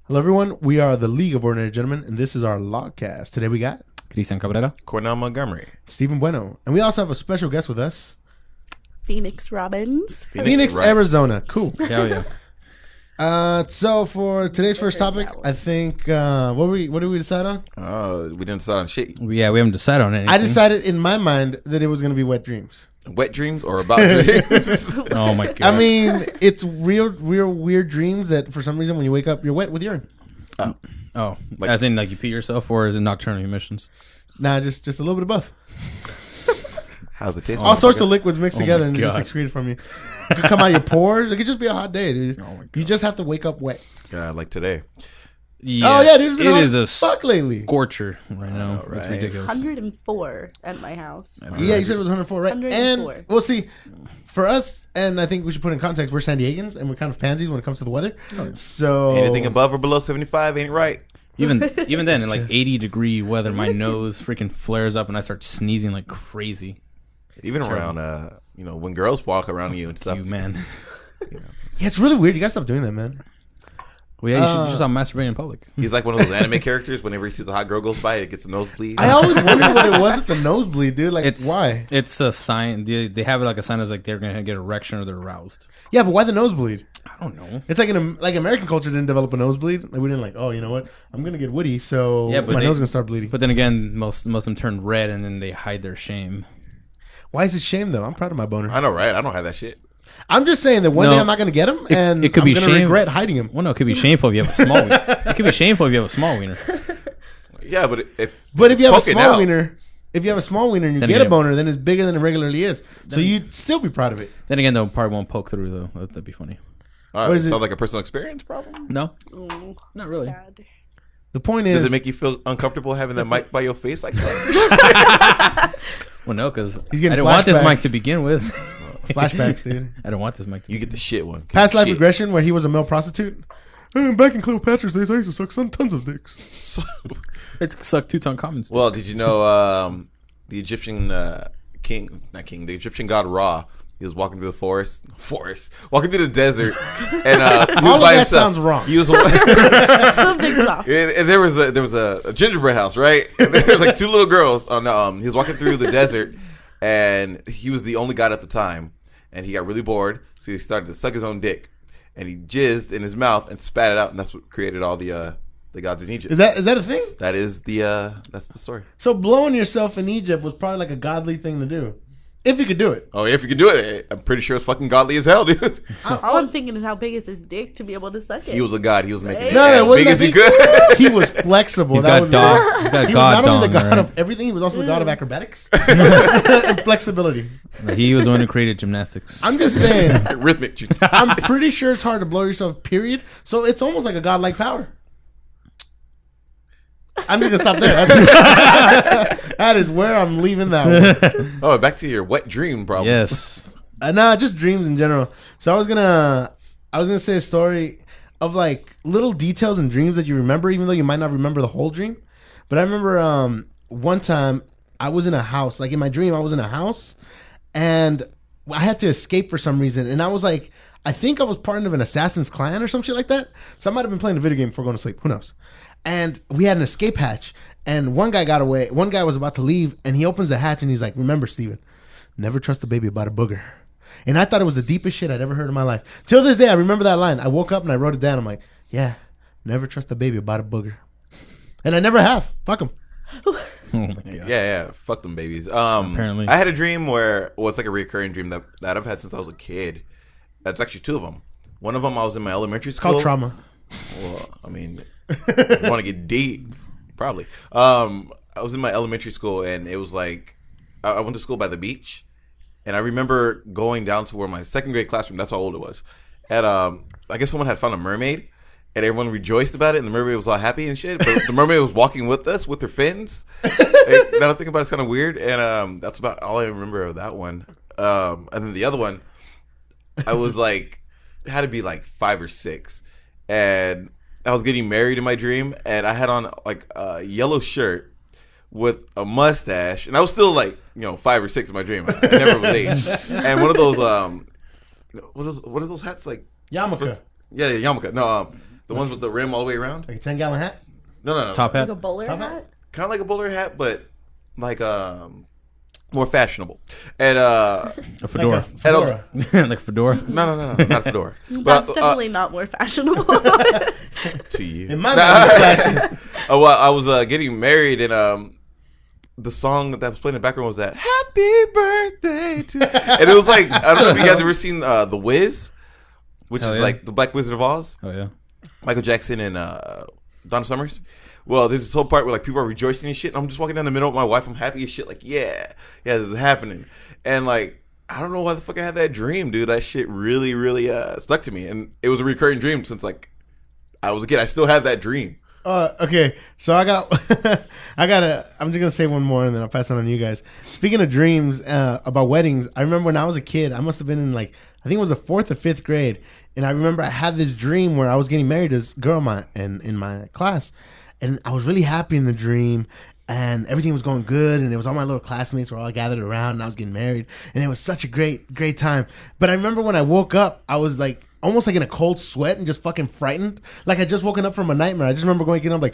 Hello, everyone. We are the League of Ordinary Gentlemen, and this is our Logcast. Today we got Cristian Cabrera, Cornell Montgomery, Stephen Bueno, and we also have a special guest with us, Phoenix Robbins. Phoenix, Arizona. Cool. Hell yeah. So for today's first topic, I think what did we decide on? we didn't decide on shit. We haven't decided on anything. I decided in my mind that it was going to be wet dreams. Wet dreams or about dreams? Oh my god. I mean, it's real weird dreams that for some reason when you wake up you're wet with urine. Oh, Like- as in like you pee yourself, or is it nocturnal emissions? Nah, just a little bit of both. How's it taste? All sorts of liquids mixed Oh together my and just God. excreted from you. It could come out your pores. It could just be a hot day, dude. Oh my God. You just have to wake up wet. like today. Yeah, Oh yeah, dude, it's been it hot is a as fuck lately. scorcher right now. right. It's ridiculous. 104 at my house. Yeah, you said it was 104, right? 104. And well, see, for us, and I think we should put in context, we're San Diegans, and we're kind of pansies when it comes to the weather. So Anything above or below 75 ain't right. Even then, in like 80-degree weather, my nose freaking flares up and I start sneezing like crazy. Even around, when girls walk around you and stuff. You man. You know, yeah, it's really weird. You gotta stop doing that, man. Well, yeah, you should stop masturbating in public. he's like one of those anime characters. Whenever he sees a hot girl goes by, it gets a nosebleed. I always wondered what it was with the nosebleed, dude. Like, why? It's a sign. They have it like a sign that's like they're gonna get erection or they're aroused. Yeah, but why the nosebleed? I don't know. It's like American culture didn't develop a nosebleed. Like, we didn't like, oh, you know what? I'm gonna get witty, so Yeah, but my they- nose is gonna start bleeding. But then again, most of them turn red and then they hide their shame. Why is it shame though? I'm proud of my boner. I know, right? I don't have that shit. I'm just saying that one No. day I'm not gonna get him, and it could I'm be gonna shame. regret hiding him. Well, no, it could be shameful if you have a small wiener. It could be shameful if you have a small wiener. Yeah, but if But if you have a poking small out- wiener, and you Then get again- a boner, then it's bigger than it regularly is. So you'd still be proud of it. Then again, though, probably won't poke through, though. That'd be funny. All Or right, is it- sounds like a personal experience problem. No, Oh, not really. sad. The point is, Does it make you feel uncomfortable having that mic by your face like that? Well, no, because I He's getting didn't want this flashbacks. mic to begin with. flashbacks, dude. I don't want this mic to You get the shit one. Past life Shit. regression, where he was a male prostitute. Back in Cleopatra's days, I used to suck tons of dicks. So- It's suck Tutankhamun's. Well, did you know the Egyptian the Egyptian god Ra? He was walking through the walking through the desert, and he was All of by that himself. sounds wrong. He was, Something's off. and there was a gingerbread house, right? And there was like two little girls. Oh no, he was walking through the desert, and he was the only god at the time, and he got really bored, so he started to suck his own dick, and he jizzed in his mouth and spat it out, and that's what created all the gods in Egypt. Is that a thing? That is that's the story. So blowing yourself in Egypt was probably like a godly thing to do, if you could do it. Oh, if you could do it, I'm pretty sure it's fucking godly as hell, dude. All I'm thinking is how big is his dick to be able to suck it? He was a god. He was making it No, as it wasn't big that as he big. could. He was flexible. He's That got was dog. He's got He was god not only the dong, god right? of everything, he was also the god of acrobatics and flexibility. He was the one who created gymnastics. I'm just saying. Rhythmic. I'm pretty sure it's hard to blow yourself. Period. So it's almost like a godlike power. I'm just gonna stop there. That is where I'm leaving that one. Oh, back to your wet dream problem. Yes. Nah, just dreams in general. So I was gonna say a story of like little details and dreams that you remember, even though you might not remember the whole dream. But I remember one time I was in a house. Like in my dream, I was in a house, and I had to escape for some reason. And I was like, I think I was part of an assassin's clan or some shit like that. So I might have been playing a video game before going to sleep. Who knows? And we had an escape hatch, and one guy got away. One guy was about to leave, and he opens the hatch, and he's like, "Remember, Steven, never trust a baby about a booger." And I thought it was the deepest shit I'd ever heard in my life. Till this day, I remember that line. I woke up and I wrote it down. I'm like, yeah, never trust a baby about a booger. And I never have. Fuck them. Oh my god. Yeah. Fuck them babies. Apparently. I had a dream where, it's like a recurring dream that I've had since I was a kid. That's actually two of them. One of them, I was in my elementary It's school. called trauma. Well, I mean, if you want to get deep, probably. I was in my elementary school, and it was like I went to school by the beach, and I remember going down to where my second grade classroom. That's how old it was. And I guess someone had found a mermaid, and everyone rejoiced about it, and the mermaid was all happy and shit. But the mermaid was walking with us with her fins. Now I think about it, it's kind of weird, and that's about all I remember of that one. And then the other one, I was like, it had to be like 5 or 6. And I was getting married in my dream, and I had on like a yellow shirt with a mustache, and I was still like 5 or 6 in my dream. I never was 8. And one of those what are those hats like? Yarmulke. Yeah, yarmulke. No, The ones with the rim all the way around. Like a 10-gallon hat. No. Top Like hat. a bowler Top hat? hat? Kind of like a bowler hat, but like more fashionable. And A fedora. Like a fedora. Like a fedora. no, not a fedora. That's definitely not more fashionable. To you. In my mind, Oh, well, I was getting married, and the song that was playing in the background was that "Happy Birthday" to, and it was like, I don't know if you guys ever seen The Wiz, which Hell is yeah. like the Black Wizard of Oz, Oh yeah. Michael Jackson and Donna Summers. Well, there's this whole part where like people are rejoicing and shit. And I'm just walking down the middle with my wife. I'm happy as shit. Like, yeah, this is happening. And like, I don't know why the fuck I had that dream, dude. That shit really, really stuck to me, and it was a recurring dream since like I was a kid. I still have that dream. Okay, so I'm just gonna say one more and then I'll pass it on to you guys. Speaking of dreams about weddings, I remember when I was a kid, I must have been in like, I think it was the 4th or 5th grade, and I remember I had this dream where I was getting married to this girl in my class, and I was really happy in the dream, and everything was going good, and it was all my little classmates were all gathered around, and I was getting married, and it was such a great time. But I remember when I woke up, I was like almost like in a cold sweat and just fucking frightened, like I just woken up from a nightmare. I just remember getting up like,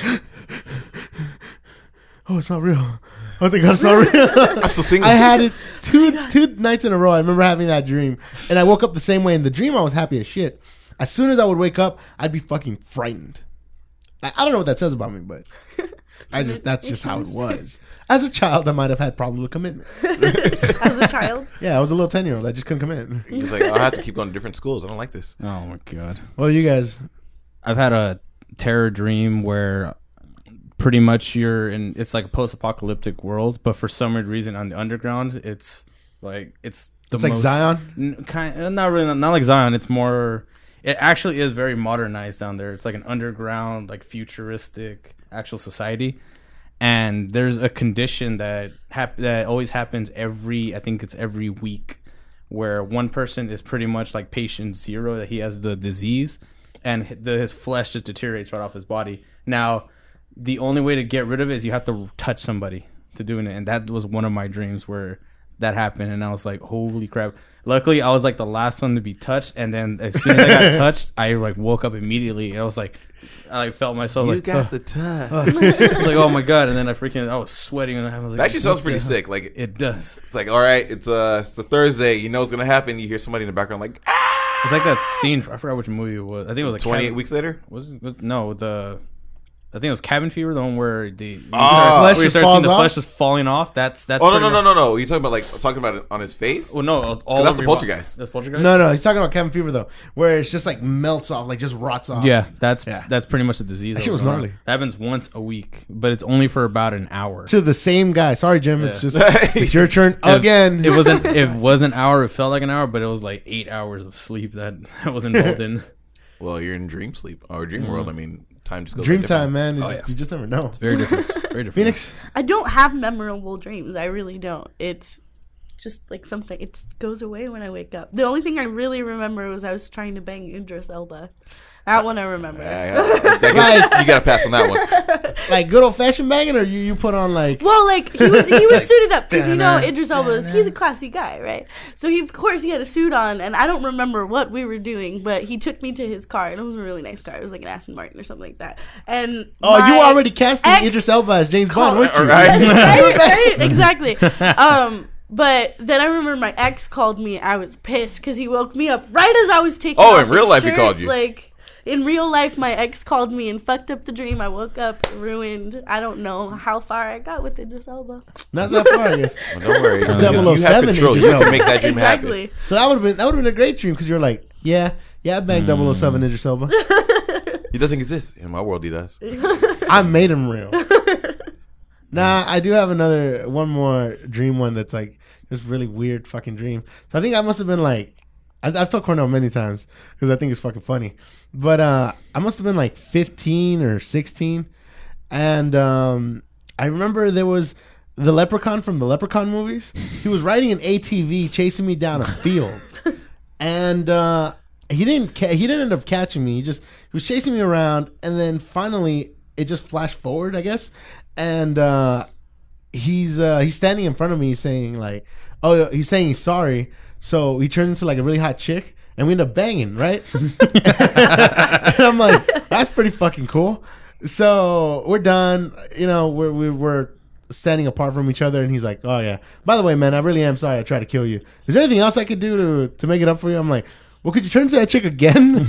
oh, it's not real. Oh, thank God, it's not real. I'm still single. I had it two nights in a row. I remember having that dream, and I woke up the same way. In the dream, I was happy as shit. As soon as I would wake up, I'd be fucking frightened. I don't know what that says about me, but that's just how it was. As a child, I might have had problems with commitment. As a child? Yeah, I was a little 10-year-old. I just couldn't commit. He's like, I'll have to keep going to different schools. I don't like this. Oh my god. Well, you guys, I've had a terror dream where pretty much it's like a post-apocalyptic world, but for some weird reason on the underground, it's like Zion. Not really, not like Zion. It's more. It actually is very modernized down there. It's like an underground, like futuristic actual society. And there's a condition that always happens I think it's every week, where one person is pretty much like patient 0, that he has the disease, and his flesh just deteriorates right off his body. Now, the only way to get rid of it is you have to touch somebody to doing it, and that was one of my dreams where that happened, and I was like, holy crap. Luckily, I was like the last one to be touched, and then as soon as I got touched, I like woke up immediately, and I was like, I like felt myself You like, got the touch. I was like, oh my god, and then I was sweating, and I was like, That actually sounds what pretty the sick. Like It does. it's like, all right, it's a Thursday. You know what's gonna happen. You hear somebody in the background like, ah! It's like that scene. I forgot which movie it was. I think it was like 28 weeks later. I think it was Cabin Fever, the one where the flesh where you just start falls seeing the off? flesh just falling off. That's Oh pretty much- no! You talking about it on his face? Well, no, all that's over the your Poltergeist. That's Poltergeist. No, he's talking about cabin fever though, where it's just like melts off, like just rots off. Yeah, that's Yeah. pretty much the disease. That shit was going on. gnarly. That happens once a week, but it's only for about an hour. To the same guy. Sorry, Jim. It's Yeah. just it's your turn again. It was an hour. It felt like an hour, but it was like 8 hours of sleep that was involved in. Well, you're in dream sleep or dream world. I mean, time just goes Dream by different. time, man. Oh, yeah. You just never know. It's very different. Very different. Phoenix. I don't have memorable dreams. I really don't. It's just like something. It just goes away when I wake up. The only thing I really remember was I was trying to bang Idris Elba. That one I remember. You gotta pass on that one. Like good old fashioned banging, or you put on like Well, like he was suited up because you know Idris Elba he's a classy guy, right? So of course he had a suit on, and I don't remember what we were doing, but he took me to his car, and it was a really nice car. It was like an Aston Martin or something like that. And you already casting ex- Idris Elba as James Bond, weren't you? right, exactly. But then I remember my ex called me. I was pissed because he woke me up right as I was taking. Oh, off in real his life he shirt. called you. Like in real life, my ex called me and fucked up the dream. I woke up ruined. I don't know how far I got with Idris Elba. Not that far, I guess. Well, don't worry. You 007 have control. Idris You can Elba. make that dream Exactly. happen. So that would have been a great dream because you're like, yeah, I banged 007 Idris Elba. He doesn't exist in my world. He does. I made him real. Nah, I do have one more dream one that's like this really weird fucking dream. So I think I must have been like, I've told Cornell many times because I think it's fucking funny. But I must have been like 15 or 16. And I remember there was the leprechaun from the Leprechaun movies. He was riding an ATV chasing me down a field. And he didn't end up catching me. He was chasing me around. And then finally it just flashed forward, I guess. And he's standing in front of me saying like, he's saying he's sorry. So he turns into like a really hot chick and we end up banging, right? And I'm like, that's pretty fucking cool. So we're done. You know, we're standing apart from each other, and he's like, "Oh yeah, by the way, man, I really am sorry I tried to kill you. Is there anything else I could do to make it up for you?" I'm like, "Well, could you turn to that chick again?"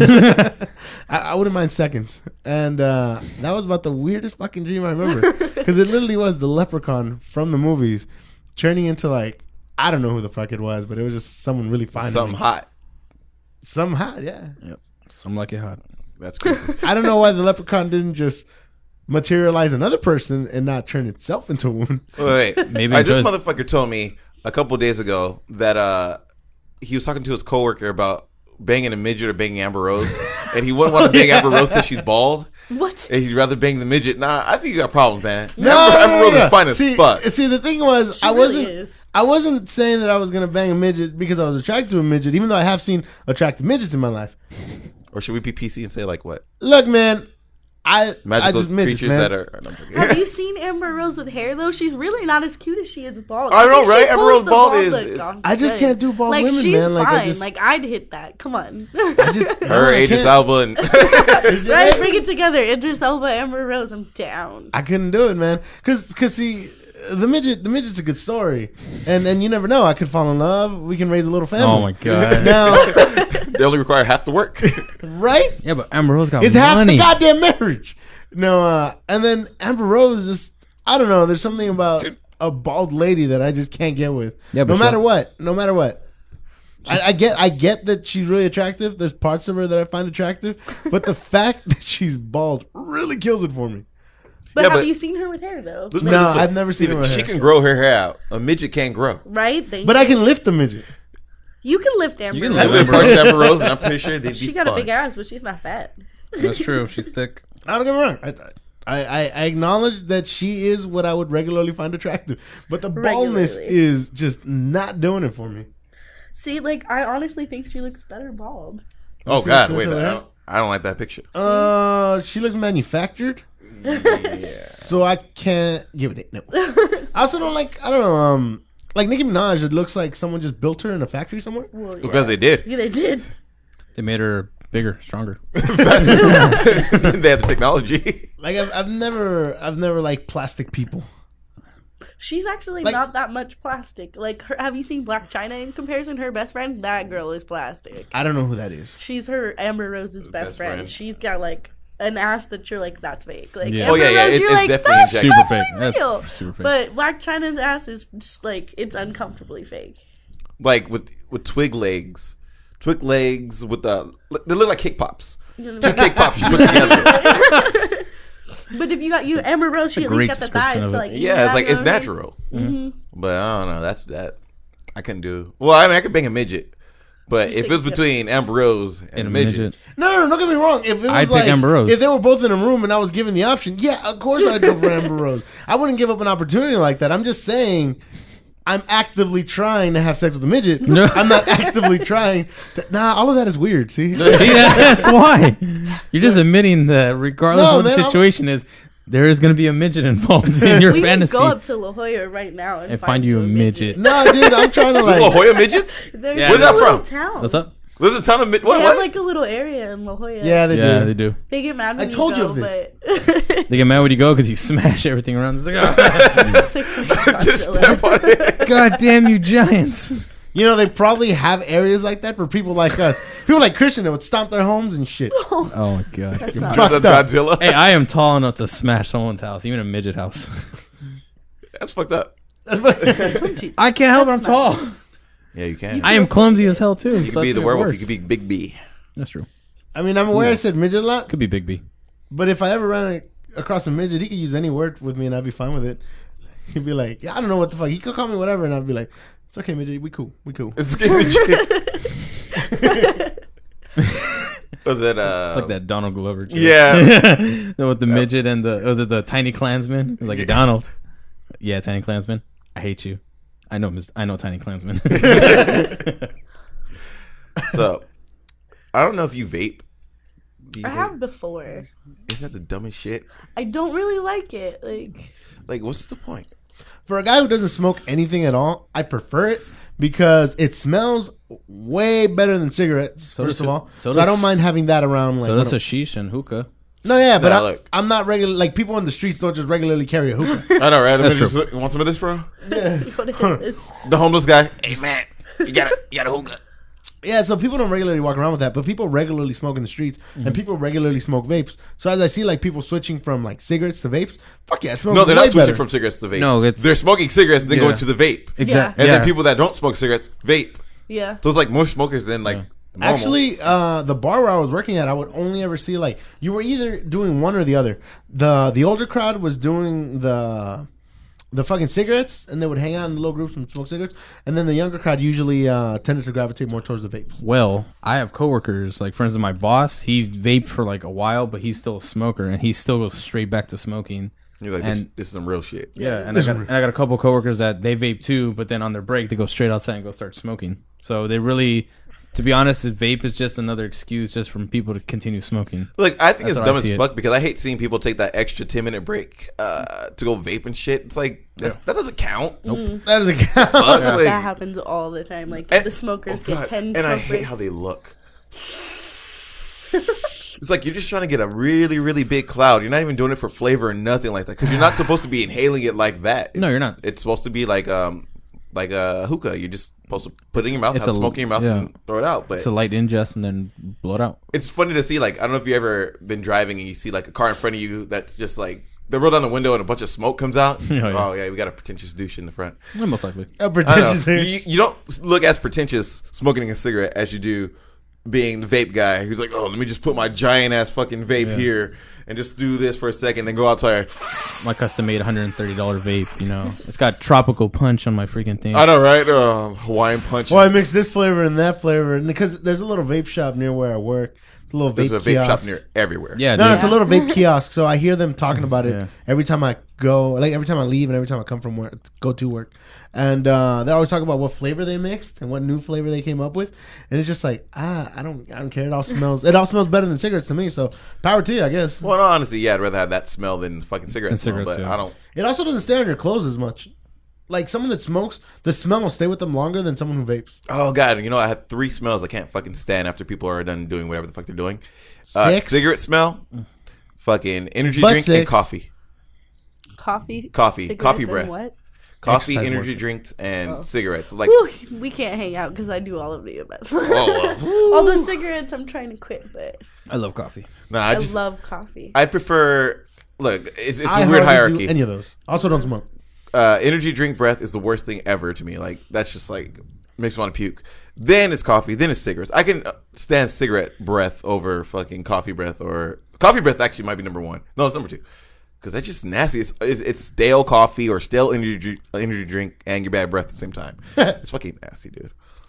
I wouldn't mind seconds. And that was about the weirdest fucking dream I remember, because it literally was the leprechaun from the movies turning into like, I don't know who the fuck it was, but it was just someone really fine. Something hot. Something hot, yeah. Yep. Some like it hot. That's creepy. I don't know why the leprechaun didn't just materialize another person and not turn itself into a woman. Wait. Maybe This just- motherfucker told me a couple days ago that he was talking to his coworker about banging a midget or banging Amber Rose, and he wouldn't want to bang Amber Rose because she's bald. What? And he'd rather bang the midget. Nah, I think you got problems, man. No, Amber Rose yeah. is fine as fuck. See, the thing was, She I really wasn't. is. I wasn't saying that I was gonna bang a midget because I was attracted to a midget, even though I have seen attractive midgets in my life. Or should we be PC and say like what? Look, man, I Magical just midgets, creatures man. that are. No, I'm joking. Have you seen Amber Rose with hair though? She's really not as cute as she is bald. I know, think she right? Amber pulls Rose the bald is- look off I just good. can't do bald like, women, she's man. Like, I fine. just- Like I'd hit that. Come on, I just, no, Her, I Idris can't. Elba, and right? Bring it together. Idris Elba, Amber Rose. I'm down. I couldn't do it, man. Cause see, the midget's a good story, and you never know. I could fall in love. We can raise a little family. Oh my god. Now, they only require half the work. right? Yeah, but Amber Rose got It's half the money. goddamn marriage. No, and then Amber Rose just, I don't know. There's something about a bald lady that I just can't get with. Yeah, but no matter what. I get that she's really attractive. There's parts of her that I find attractive, but the fact that she's bald really kills it for me. But Yeah, have but- you seen her with hair though? Let's put it No, this way. I've never seen her with She hair. can grow her hair out. A midget can't grow. Right? Thank But you. I can lift a midget. You can lift Amber. You can I Rose. lift live parts of Amber Rose, and I'm pretty sure they'd be She got fun. a big ass, but she's not fat. That's true. She's thick. I don't get me wrong. I acknowledge that she is what I would regularly find attractive, but the baldness Regularly. is just not doing it for me. See, like I honestly think she looks better bald. Oh See God, what's wait, over there? I don't like that picture. She looks manufactured, Yeah. so I can't give it. No, I also don't like. I don't know. Like Nicki Minaj, it looks like someone just built her in a factory somewhere. Well, yeah. Because they did. Yeah, they did. They made her bigger, stronger. They have the technology. Like I've never liked plastic people. She's actually Like- not that much plastic. Like, have you seen Black China in comparison? Her best friend, that girl is plastic. I don't know who that is. She's her Amber Rose's best Best friend. friend. She's got like an ass that you're like, that's fake. Like, Yeah. Amber Oh, yeah, yeah, Rose, you're it's like, definitely that's injected. Super totally fake. That's real. super fake. But Black China's ass is just like, it's uncomfortably fake. Like with twig legs with the they look like cake pops. Two cake pops you put together. But if you got Amber Rose, she a at least great got the description thighs of to it. like. Yeah, it's like it's natural. natural. Mm-hmm. But I don't know. That I couldn't do. Well, I mean, I could bang a midget, but You if said it was you could- between Amber Rose and And a midget, No, don't get me wrong. If it was I'd pick like Amber Rose. if they were both in a room and I was given the option, yeah, of course I'd go for Amber Rose. I wouldn't give up an opportunity like that. I'm just saying, I'm actively trying to have sex with a midget. No. I'm not actively trying. Nah, all of that is weird. See, Yeah, that's why. You're just admitting that regardless No, of what man, the I'm- situation is, there is going to be a midget involved in your We fantasy. can go up to La Jolla right now and find you a midget. no, dude, I'm trying to La like. Jolla midgets. There's Yeah. a Where's that little from? Town. What's up? There's a ton of They what? have What? like a little area in La Jolla. Yeah, they Yeah, do. they do. They get mad when I told you go, of this. but They get mad when you go because you smash everything around. It's like, oh, It's like Just Godzilla. step on it. God damn you, giants! You know, they probably have areas like that for people like us. People like Christian that would stomp their homes and shit. Oh my god! That's You're- not- Just Fucked as up. Godzilla. Hey, I am tall enough to smash someone's house, even a midget house. That's fucked up. That's what, Don't do- I can't help it. I'm That's not tall. nice. Yeah, you can. I am clumsy as hell too. You so could be that's the even werewolf. worse. You could be Big B. That's true. I mean, I'm aware I said midget a lot, Could be Big B. but if I ever ran across a midget, he could use any word with me and I'd be fine with it. He'd be like, yeah, I don't know what the fuck. He could call me whatever, and I'd be like, it's okay, midget. We cool. We cool. It's giving Was it It's like that Donald Glover. Joke. Yeah. With the midget and was it the Tiny Klansman? It was like Donald. Yeah, Tiny Klansman. I hate you. I know Tiny Klansman. So, I don't know if you vape. Do you I vape? have before. Isn't that the dumbest shit? I don't really like it. Like, what's the point? For a guy who doesn't smoke anything at all, I prefer it because it smells way better than cigarettes. So first does of all, so so does- I don't mind having that around. Like, So when that's hashish and hookah. no, yeah, but Nah, look. I'm not regular. Like people in the streets don't just regularly carry a hookah. I know, right? That's You want some of this, bro? You wanna hit this? The homeless guy. Hey man, you got a hookah. Yeah, so people don't regularly walk around with that, but people regularly smoke in the streets, and people regularly smoke vapes. So as I see like people switching from like cigarettes to vapes, fuck yeah, it smells No, they're way not switching better. from cigarettes to vapes. No, it's- they're smoking cigarettes, then Yeah. going to the vape. Exactly. And Yeah. then people that don't smoke cigarettes vape. Yeah. So it's like more smokers than like normal. Actually, the bar where I was working at, I would only ever see like you were either doing one or the other. The older crowd was doing the fucking cigarettes, and they would hang out in little groups and smoke cigarettes. And then the younger crowd usually tended to gravitate more towards the vapes. Well, I have coworkers, like for instance, my boss. He vaped for like a while, but he's still a smoker, and he still goes straight back to smoking. You're like, and- this is some real shit. Yeah, and I got a couple coworkers that they vape too, but then on their break they go straight outside and go start smoking. So they really, to be honest, the vape is just another excuse just from people to continue smoking. Like, I think That's it's how dumb I as see it. fuck because I hate seeing people take that extra 10-minute break to go vape and shit. It's like, that doesn't count. Nope. That is a Fuck, like- That happens all the time. Like And- the smokers oh, get God. 10 And I smoke hate breaks. how they look. It's like you're just trying to get a really, really big cloud. You're not even doing it for flavor or nothing like that because you're not supposed to be inhaling it like that. No, you're not. It's supposed to be like a hookah. You're just supposed to put it in your mouth, It's have a- smoke in your mouth, yeah. and throw it out. But It's a light ingest and then blow it out. it's funny to see, like, I don't know if you ever been driving and you see like a car in front of you that's just like they roll down the window and a bunch of smoke comes out. Yeah, yeah. Oh yeah, we got a pretentious douche in the front. Yeah, most likely. a I don't pretentious know. thing. You don't look as pretentious smoking a cigarette as you do being the vape guy who's like, oh, let me just put my giant ass fucking vape Yeah. here and just do this for a second, then go outside. My custom made $130 vape. You know, it's got tropical punch on my freaking thing. I know, right? Hawaiian punch. Well, I mix this flavor and that flavor, and because there's a little vape shop near where I work. It's a little vape There's a vape kiosk. shop near everywhere. Yeah, No, dude. it's a little vape kiosk, so I hear them talking about it Yeah. every time I go, like every time I leave and every time I come from work, go to work, and they always talk about what flavor they mixed and what new flavor they came up with, and it's just like I don't care. It all smells better than cigarettes to me. So power to you, I guess. Well, no, honestly, yeah, I'd rather have that smell than fucking cigarette Than smell. cigarettes, But yeah. I don't. It also doesn't stay on your clothes as much. Like someone that smokes, the smell will stay with them longer than someone who vapes. Oh god, you know I have 3 smells I can't fucking stand after people are done doing whatever the fuck they're doing. 6? Cigarette smell, fucking energy But drink, and 6. coffee. Coffee. Coffee. cigarettes, Coffee and breath. What? Coffee, Exercise energy worship. drinks, and Oh. cigarettes. Like, Whew, we can't hang out because I do all of the above. oh, all the cigarettes, I'm trying to quit, but I love coffee. nah, I I love coffee. I'd prefer. Look, it's I a weird hardly hierarchy. do any of those. Also, don't smoke. Energy drink breath is the worst thing ever to me. Like, that's just like makes me want to puke. Then it's coffee. Then it's cigarettes. I can stand cigarette breath over fucking coffee breath. Or coffee breath actually might be number 1. No, it's number 2. Because that's just nasty. It's stale coffee or stale energy drink and your bad breath at the same time. It's fucking nasty, dude.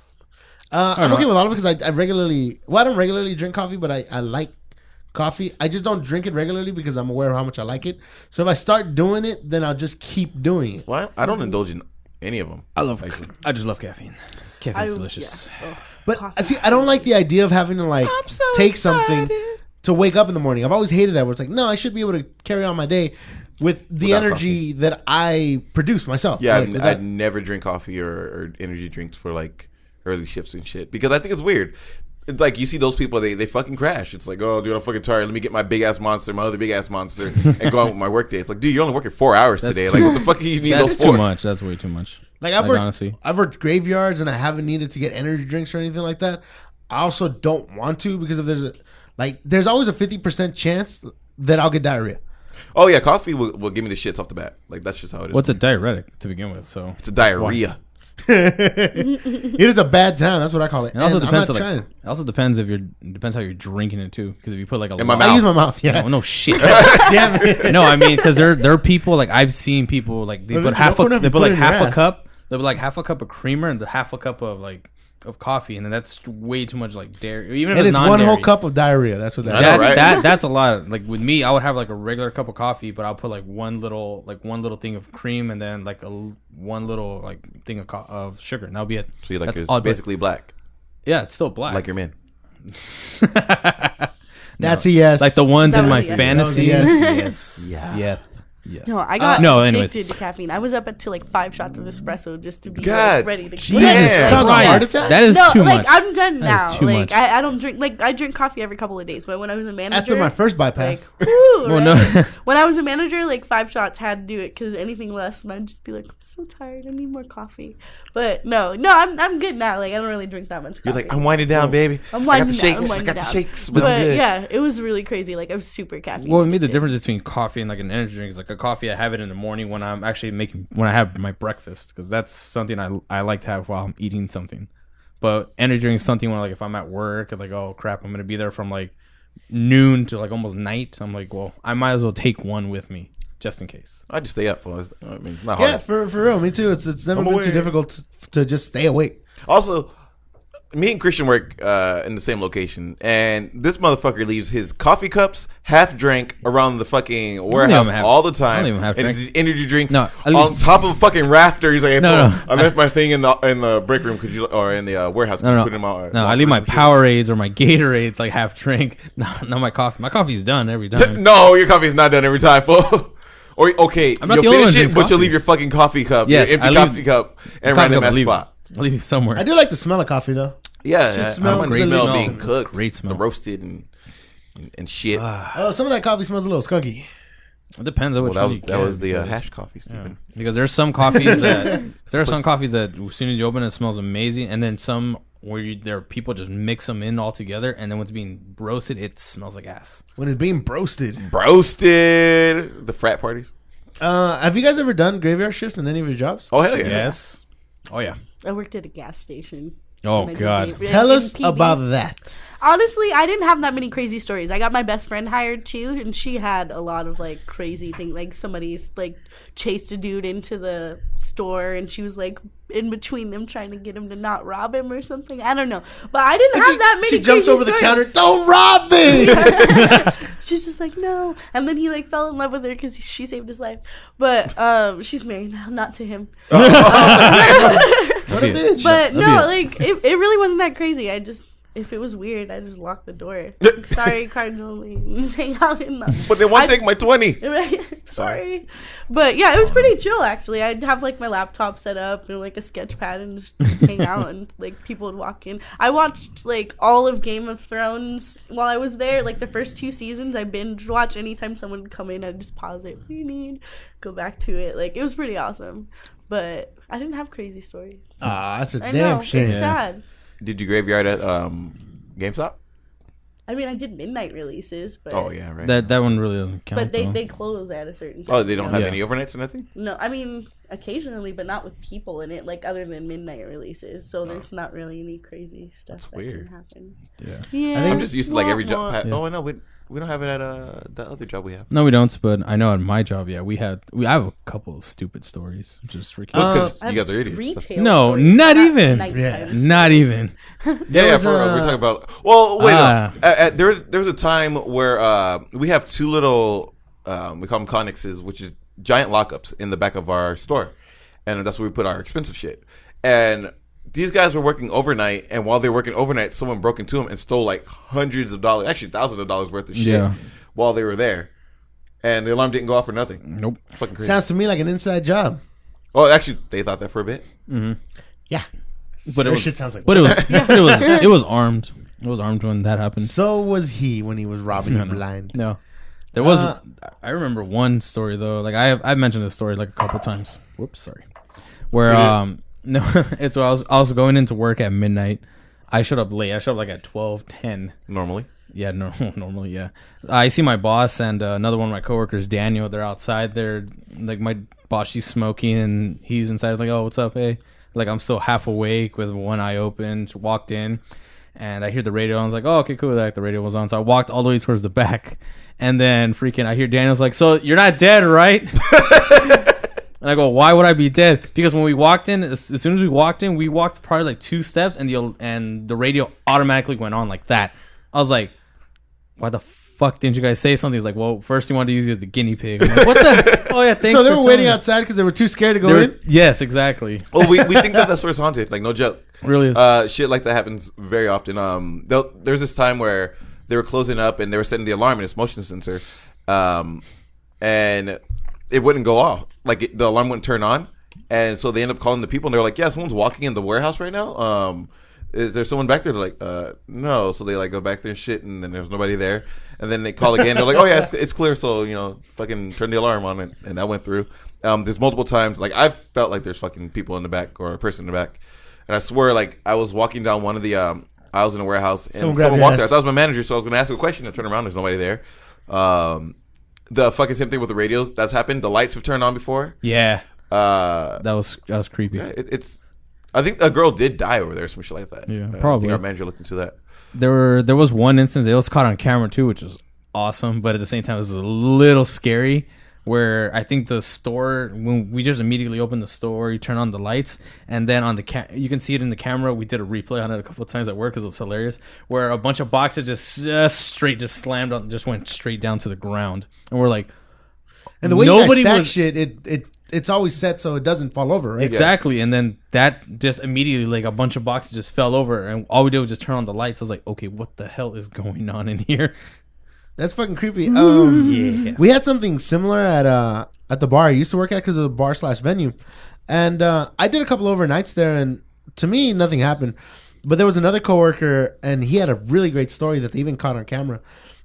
I'm know. okay with all of it because I regularly, I don't regularly drink coffee, but I like coffee. I just don't drink it regularly because I'm aware of how much I like it. So if I start doing it, then I'll just keep doing it. Well, I don't indulge in any of them. Actually. I just love caffeine. Caffeine's I- delicious. yeah. Ugh. But Coffee. see, I don't like the idea of having to like take something to wake up in the morning. I've always hated that. Where it's like, no, I should be able to carry on my day with the Without energy that I produce myself. Yeah, Like, I'd never drink coffee or energy drinks for like early shifts and shit because I think it's weird. It's like you see those people, they fucking crash. It's like, oh, dude, I'm fucking tired. Let me get my big ass monster, my other big ass monster, and go on with my work day. It's like, dude, you're only working 4 hours That's today. too- Like, what the fuck do you need That's those too for? much. That's way too much. Like I've Like, worked, honestly. I've worked graveyards and I haven't needed to get energy drinks or anything like that. I also don't want to because if there's always a 50% chance that I'll get diarrhea. Oh yeah, coffee will give me the shits off the bat. Like that's just how it is. What's a diuretic to begin with? So It's a diarrhea. It is a bad time. That's what I call it. it also And I'm depends. not Like, trying. it also depends depends how you're drinking it too. Because if you put like a In my lot- mouth. I use my mouth. Yeah. No, no shit. Damn it. No, I mean because there are people like I've seen people like they Well, put don't half put a it- they put put it like in your half a ass. cup. They put like half a cup of creamer and the half a cup of like of coffee, and then that's way too much like dairy. Even if And it's it's one non-dairy. whole cup of diarrhea. That's what that I is. know, right? That's a lot. Like with me, I would have like a regular cup of coffee, but I'll put like one little thing of cream and then like one little like thing of sugar, and that'll be it. So you like That's it's all I put. basically black, Yeah, it's still black. like your man. That's a yes. Like the ones That in my was a yes. fantasy. That was a Yes. Yeah. Yeah. Yeah. No, I got No, anyways. addicted to caffeine. I was up until like 5 shots of espresso just to be God. like, ready to Jesus Yeah. Cause a heart Christ. attack? That is no, too like much. I'm done That now. is too Like much. I don't drink. Like I drink coffee every couple of days. But when I was a manager, After my first bypass. like, woo, Well, right? no. When I was a manager, like 5 shots had to do it because anything less, and I'd just be like, I'm so tired. I need more coffee. But no, I'm good now. Like I don't really drink that much coffee. You're like, I'm winding down, baby. I'm winding I got the down. shakes. I'm I winding got the down. shakes. But I'm good. yeah, it was really crazy. Like I was super caffeine. What made the addicted. difference between coffee and like an energy drink is like a coffee I have it in the morning when I'm actually when I have my breakfast, because that's something I like to have while I'm eating something. But energy drink is something when like if I'm at work and like, oh crap, I'm gonna be there from like noon to like almost night. I'm like, well, I might as well take one with me just in case. I just stay up. I mean, it's not Yeah, hard. for real. Me too. It's never I'm been aware. too difficult to just stay awake. Also, me and Christian work in the same location, and this motherfucker leaves his coffee cups half drank around the fucking warehouse all the time. I don't even have and drink. his energy drinks No, on top of a fucking rafter. He's like, hey, No, fool, no. I left my thing in the break room. Could you, or in the warehouse? Could you No, put them out? I leave my Powerades or my Gatorades like half drink. Not my coffee. My coffee's done every time. No, your coffee's not done every time, fool. Or okay, I'm not you'll the only one finish who it, drinks but you'll coffee. leave your fucking coffee cup, Yes, your I empty leave- coffee cup, and Coffee random cup, ass leave it. spot. I'll leave it somewhere. I do like the smell of coffee though. Yeah, Shit I smells don't great smell smell. being It's a cooked, great smell. the roasted and shit. Oh, some of that coffee smells a little skunky. It depends on Well, which that one was you that get, was the because- hash coffee, Stephen. Because there's some coffees that as soon as you open it, it smells amazing, and then some where there are people just mix them in all together, and then when it's being roasted, it smells like ass. When it's being broasted. Broasted. The frat parties. Have you guys ever done graveyard shifts in any of your jobs? Oh hell yeah! Yes. Oh yeah. I worked at a gas station. Oh when I did god. the- Tell in us PB. about that. Honestly, I didn't have that many crazy stories. I got my best friend hired too, and she had a lot of like crazy things. Like somebody's like chased a dude into the store, and she was like in between them trying to get him to not rob him or something. I don't know, but I didn't have that many. She jumps crazy over the stories. counter. Don't rob me. She's just like no, and then he like fell in love with her because she saved his life. But she's married now, not to him. What a bitch. But That'd no, be like it really wasn't that crazy. If it was weird, I just locked the door. Like, sorry, cards only. Just hang out in the. But they won't take my 20. Right? Sorry, but yeah, it was pretty chill actually. I'd have like my laptop set up and like a sketch pad and just hang out, and like people would walk in. I watched like all of Game of Thrones while I was there. Like the first 2 seasons, I binge watch. Anytime someone would come in, I'd just pause it. What do you need? Go back to it. Like it was pretty awesome, but I didn't have crazy stories. Ah, that's a I damn know shame. it's sad. Did you graveyard at GameStop? I mean, I did midnight releases, but Oh yeah, right. That one really doesn't count. but though. they close at a certain. Oh, they don't have Yeah. any overnights or nothing. No, I mean occasionally, but not with people in it. Like other than midnight releases, so there's not really any crazy stuff That's that weird. can happen. Yeah. Yeah, I think- I'm just used to like every job. Yeah. Oh no, we don't have it at the other job we have. No, we don't. But I know at my job, yeah, I have a couple of stupid stories. Just freaking. Because I you guys are idiots. Retail No, stories, not even. nighttime Yeah. stories. Not even. Yeah, was, for real. We're talking about. Well, wait. Ah. No. There was a time where we have 2 little we call them connexes, which is giant lockups in the back of our store, and that's where we put our expensive shit. And these guys were working overnight, and while they were working overnight, someone broke into them and stole like hundreds of dollars, actually thousands of dollars worth of shit Yeah. while they were there. And the alarm didn't go off for nothing. Nope. Fucking crazy. Sounds to me like an inside job. Oh, actually, they thought that for a bit. Yeah. But it Sure was. shit sounds like But it was. It was armed. It was armed when that happened. So was he when he was robbing you blind. No. There was. Uh, I remember one story though. Like I've mentioned this story like a couple times. Whoops, sorry. Where no, it's I was going into work at midnight. I showed up late. I showed up like at 12:10. Normally, Yeah, no, normally, yeah. I see my boss and another one of my coworkers, Daniel. They're outside. They're like my boss. She's smoking, and he's inside. Like, oh, what's up, hey? Like, I'm still half awake with one eye open. Walked in, and I hear the radio. I was like, oh, okay, cool. Like the radio was on, so I walked all the way towards the back, and then freaking, I hear Daniel's like, so you're not dead, right? And I go, why would I be dead? Because when we walked in, as soon as we walked probably like 2 steps, and the radio automatically went on like that. I was like, why the fuck didn't you guys say something? He's like, well, first you wanted to use you as the guinea pig. I'm like, what the? Oh yeah, thanks. So they for were telling waiting me. outside because they were too scared to go They were- in? Yes, exactly. well, we think that store's haunted. Like, no joke. Really is. Shit like that happens very often. There's this time where they were closing up and they were setting the alarm in its motion sensor, and it wouldn't go off. Like the alarm wouldn't turn on, and so they end up calling the people, and they're like, "Yeah, someone's walking in the warehouse right now. Is there someone back there?" They're like, "No." So they like go back there and shit, and then there's nobody there. And then they call again. They're like, "Oh yeah, it's clear. So fucking turn the alarm on it." And that went through. There's multiple times like I've felt like there's fucking people in the back or a person in the back, and I swear like I was walking down one of the aisles in a warehouse, and someone walked there. I thought it was my manager, so I was gonna ask a question. I turn around, there's nobody there. The fucking same thing with the radios. That's happened. The lights have turned on before. Yeah. That was creepy. Yeah, it's. I think a girl did die over there, some shit like that. Yeah, I probably. think our manager looked into that. There was one instance. It was caught on camera too, which was awesome. But at the same time, it was a little scary. Where I think the store, when we just immediately opened the store, you turn on the lights, and then on the you can see it in the camera. We did a replay on it a couple of times at work because it was hilarious. Where a bunch of boxes just slammed on, just went straight down to the ground, and we're like, and the way you guys stack shit, it's always set so it doesn't fall over, right? Exactly, and then that just immediately, like a bunch of boxes just fell over, and all we did was just turn on the lights. I was like, okay, what the hell is going on in here? That's fucking creepy. Yeah. We had something similar at the bar I used to work at because it was a bar/venue, and I did a couple overnights there, and to me nothing happened, but there was another coworker, and he had a really great story that they even caught on camera.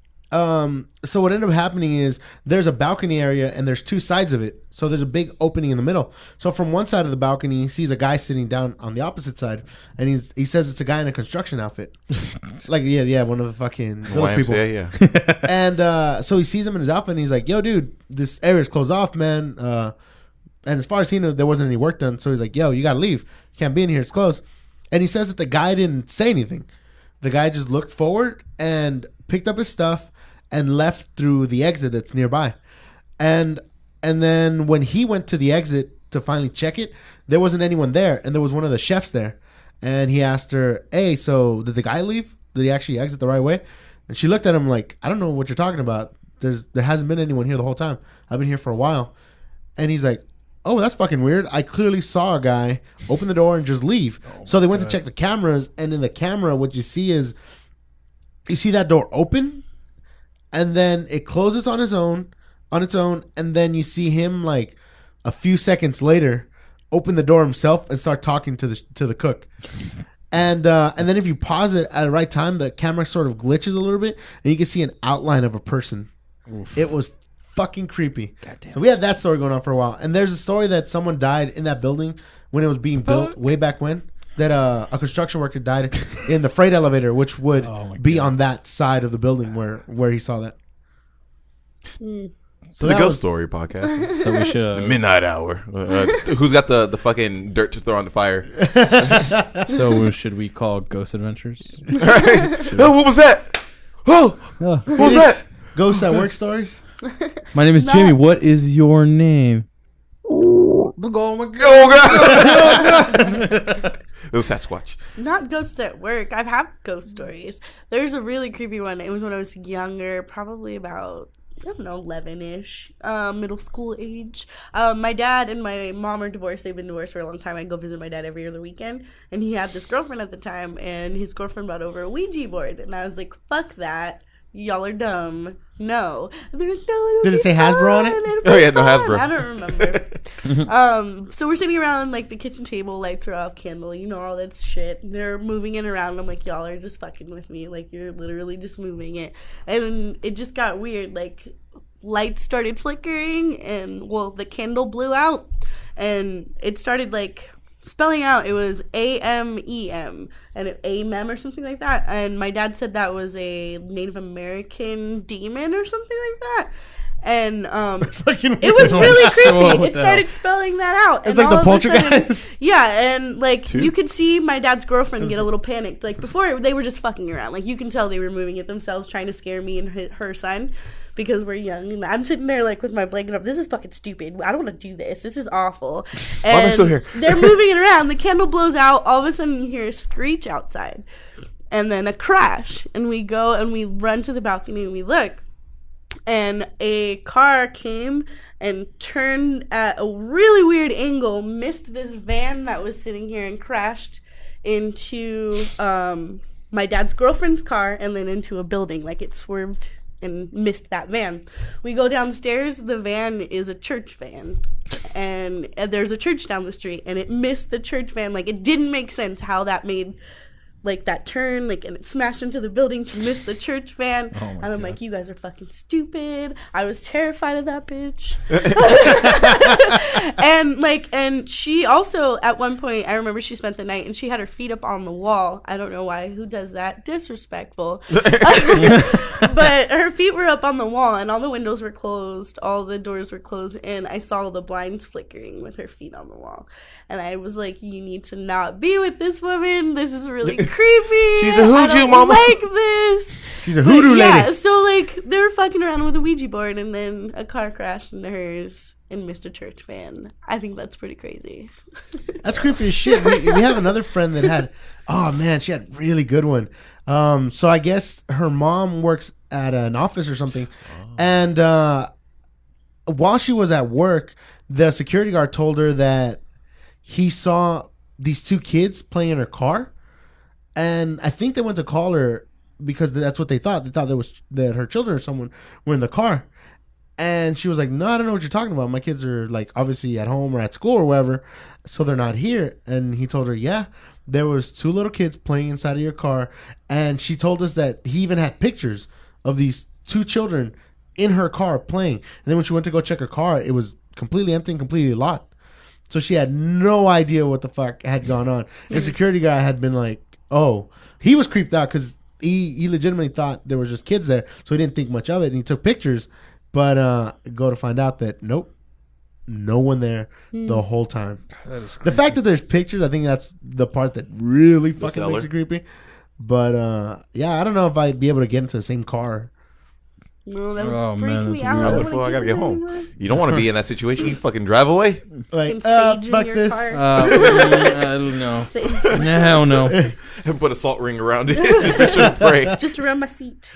So what ended up happening is there's a balcony area and there's two sides of it. So there's a big opening in the middle. So from one side of the balcony, he sees a guy sitting down on the opposite side, and he says it's a guy in a construction outfit. Like, yeah, one of the fucking little people. Yeah. And so he sees him in his outfit, and he's like, "Yo, dude, this area's closed off, man." And as far as he knew, there wasn't any work done. So he's like, "Yo, you gotta leave. You can't be in here. It's closed." And he says that the guy didn't say anything. The guy just looked forward and picked up his stuff and left through the exit that's nearby. And then when he went to the exit to finally check it, there wasn't anyone there, and there was one of the chefs there. And he asked her, "Hey, so did the guy leave? Did he actually exit the right way?" And she looked at him like, "I don't know what you're talking about. There hasn't been anyone here the whole time. I've been here for a while." And he's like, "Oh, that's fucking weird. I clearly saw a guy open the door and just leave." So they went to check the cameras, and in the camera, what you see is, you see that door open, and then it closes on its own, and then you see him like a few seconds later open the door himself and start talking to the cook. And then if you pause it at the right time, the camera sort of glitches a little bit, and you can see an outline of a person. Oof. It was fucking creepy. Goddamn. So we had that story going on for a while. And there's a story that someone died in that building when it was being built way back when. That a construction worker died in the freight elevator, which would be on that side of the building where he saw that. So the Ghost Story podcast. So we should the midnight hour. Who's got the fucking dirt to throw on the fire? So should we call Ghost Adventures? Oh, what was that? Oh, what was that? Ghosts at Work stories. My name is Jimmy. What is your name? Oh God. It was Sasquatch. Not ghosts at work. I've had ghost stories. There's a really creepy one. It was when I was younger, probably about, I don't know, 11-ish, middle school age. My dad and my mom are divorced. They've been divorced for a long time. I go visit my dad every other weekend. And he had this girlfriend at the time, and his girlfriend brought over a Ouija board. And I was like, fuck that. Y'all are dumb. No. Did it say Hasbro on it? Oh, yeah, no Hasbro. I don't remember. So we're sitting around like the kitchen table, lights are off, candle, all that shit. They're moving it around. I'm like, y'all are just fucking with me. Like, you're literally just moving it. And it just got weird. Like, lights started flickering, and, the candle blew out. And it started, like, spelling out. It was AMEM and AMEM or something like that. And my dad said that was a Native American demon or something like that. And it was really creepy. It started spelling that out. It's like the poltergeist. Yeah, and like you could see my dad's girlfriend get a little panicked. Like before, they were just fucking around. Like you can tell they were moving it themselves, trying to scare me and her son. Because we're young, and I'm sitting there like with my blanket up. This is fucking stupid. I don't want to do this. This is awful. And why am I still here? They're moving it around. The candle blows out. All of a sudden, you hear a screech outside, and then a crash. And we go and we run to the balcony and we look, and a car came and turned at a really weird angle, missed this van that was sitting here, and crashed into my dad's girlfriend's car, and then into a building. Like it swerved and missed that van. We go downstairs. The van is a church van. And there's a church down the street. And it missed the church van. Like, it didn't make sense how that made... like that turn, like, and it smashed into the building to miss the church van. And I'm like, you guys are fucking stupid. I was terrified of that bitch. and she also, at one point, I remember she spent the night and she had her feet up on the wall. I don't know why. Who does that? Disrespectful. But her feet were up on the wall and all the windows were closed. All the doors were closed. And I saw the blinds flickering with her feet on the wall. And I was like, you need to not be with this woman. This is really creepy. She's a hoodoo, mama. Like this. She's a hoodoo lady. Yeah, so like they were fucking around with a Ouija board, and then a car crashed into hers and missed a church van. I think that's pretty crazy. That's creepy as shit. We have another friend that had. Oh man, she had a really good one. So I guess her mom works at an office or something, and while she was at work, the security guard told her that he saw these two kids playing in her car, and I think they went to call her because that's what they thought. They thought that her children or someone were in the car, and she was like, "No, I don't know what you're talking about. My kids are like obviously at home or at school or wherever, so they're not here." And he told her, "Yeah, there was two little kids playing inside of your car," and she told us that he even had pictures of these two children in her car playing. And then when she went to go check her car, it was completely empty and completely locked. So she had no idea what the fuck had gone on. And security guy had been like, oh, he was creeped out because he legitimately thought there was just kids there. So he didn't think much of it. And he took pictures. But go to find out that, nope, no one there the whole time. That is the fact that there's pictures, I think that's the part that really fucking makes it creepy. But yeah, I don't know if I'd be able to get into the same car. No, that would freak me out. I gotta get home. You don't want to be in that situation. You fucking drive away. Like, fuck this. I don't know. Hell no. And put a salt ring around it. Just make sure to pray. Just around my seat.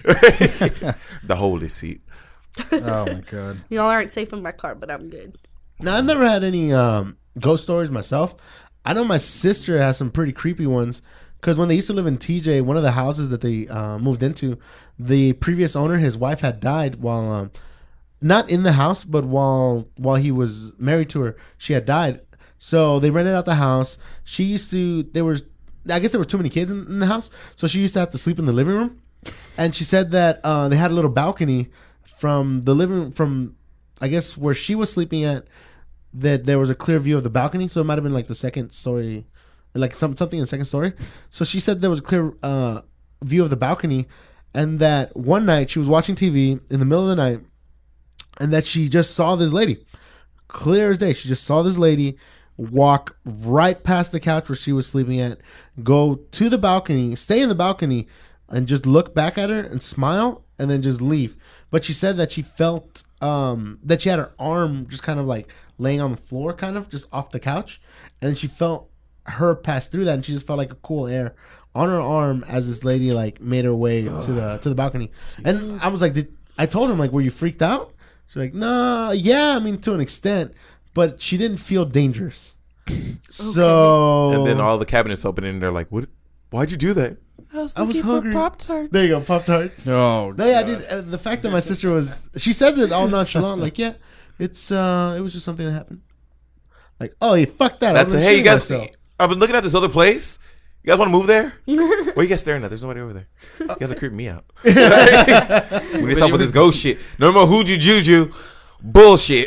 The holy seat. Oh my god. Y'all aren't safe in my car, but I'm good. Now, I've never had any ghost stories myself. I know my sister has some pretty creepy ones. Because when they used to live in TJ, one of the houses that they moved into, the previous owner, his wife had died while, not in the house, but while he was married to her, she had died. So they rented out the house. She used to, I guess there were too many kids in the house, so she used to have to sleep in the living room. And she said that they had a little balcony from the living room, from, I guess, where she was sleeping at, that there was a clear view of the balcony. So it might have been like the second story. Like something in the second story. So she said there was a clear view of the balcony, and that one night she was watching TV in the middle of the night, and that she just saw this lady, clear as day. She just saw this lady walk right past the couch where she was sleeping at, go to the balcony, stay in the balcony, and just look back at her and smile, and then just leave. But she said that she felt that she had her arm just kind of like laying on the floor, kind of just off the couch, and she felt her pass through that, and she just felt like a cool air on her arm as this lady like made her way to the balcony. Jesus. And I was like, I told her, like, were you freaked out? She's like, nah, yeah, I mean, to an extent, but she didn't feel dangerous. Okay. So, and then all the cabinets open and they're like, what? Why'd you do that? I was hungry. Pop-Tarts. There you go, Pop-Tarts. Oh, no, yeah, dude. The fact that my sister was, she says it all nonchalant, like, yeah, it was just something that happened. Like, oh, yeah, fuck that. That's hey, you guys. I've been looking at this other place. You guys want to move there? What are you guys staring at? There's nobody over there. You guys are creeping me out. We need to stop with this ghost shit. No more hooju juju bullshit.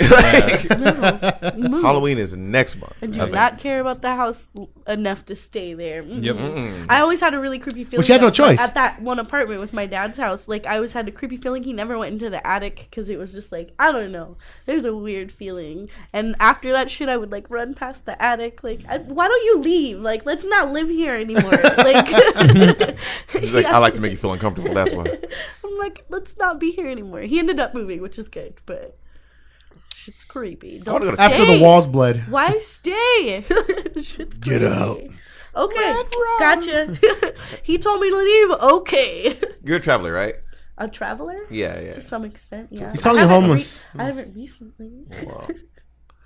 Halloween is next month. I do not care about the house enough to stay there. Yep. I always had a really creepy feeling. Well, she had no choice. At that one apartment with my dad's house, like, I always had a creepy feeling. He never went into the attic because it was just like, I don't know. There's a weird feeling. And after that shit, I would like run past the attic. Like, why don't you leave? Like, let's not live here anymore. Like, he's like, I like to make you feel uncomfortable. That's why. I'm like, let's not be here anymore. He ended up moving, which is good, but shit's creepy. Don't stay. After the walls bled. Why stay? Shit's creepy. Get out. Okay, gotcha. He told me to leave. Okay. You're a traveler, right? A traveler? Yeah. To some extent, yeah. He's calling you homeless. I haven't recently. Wow.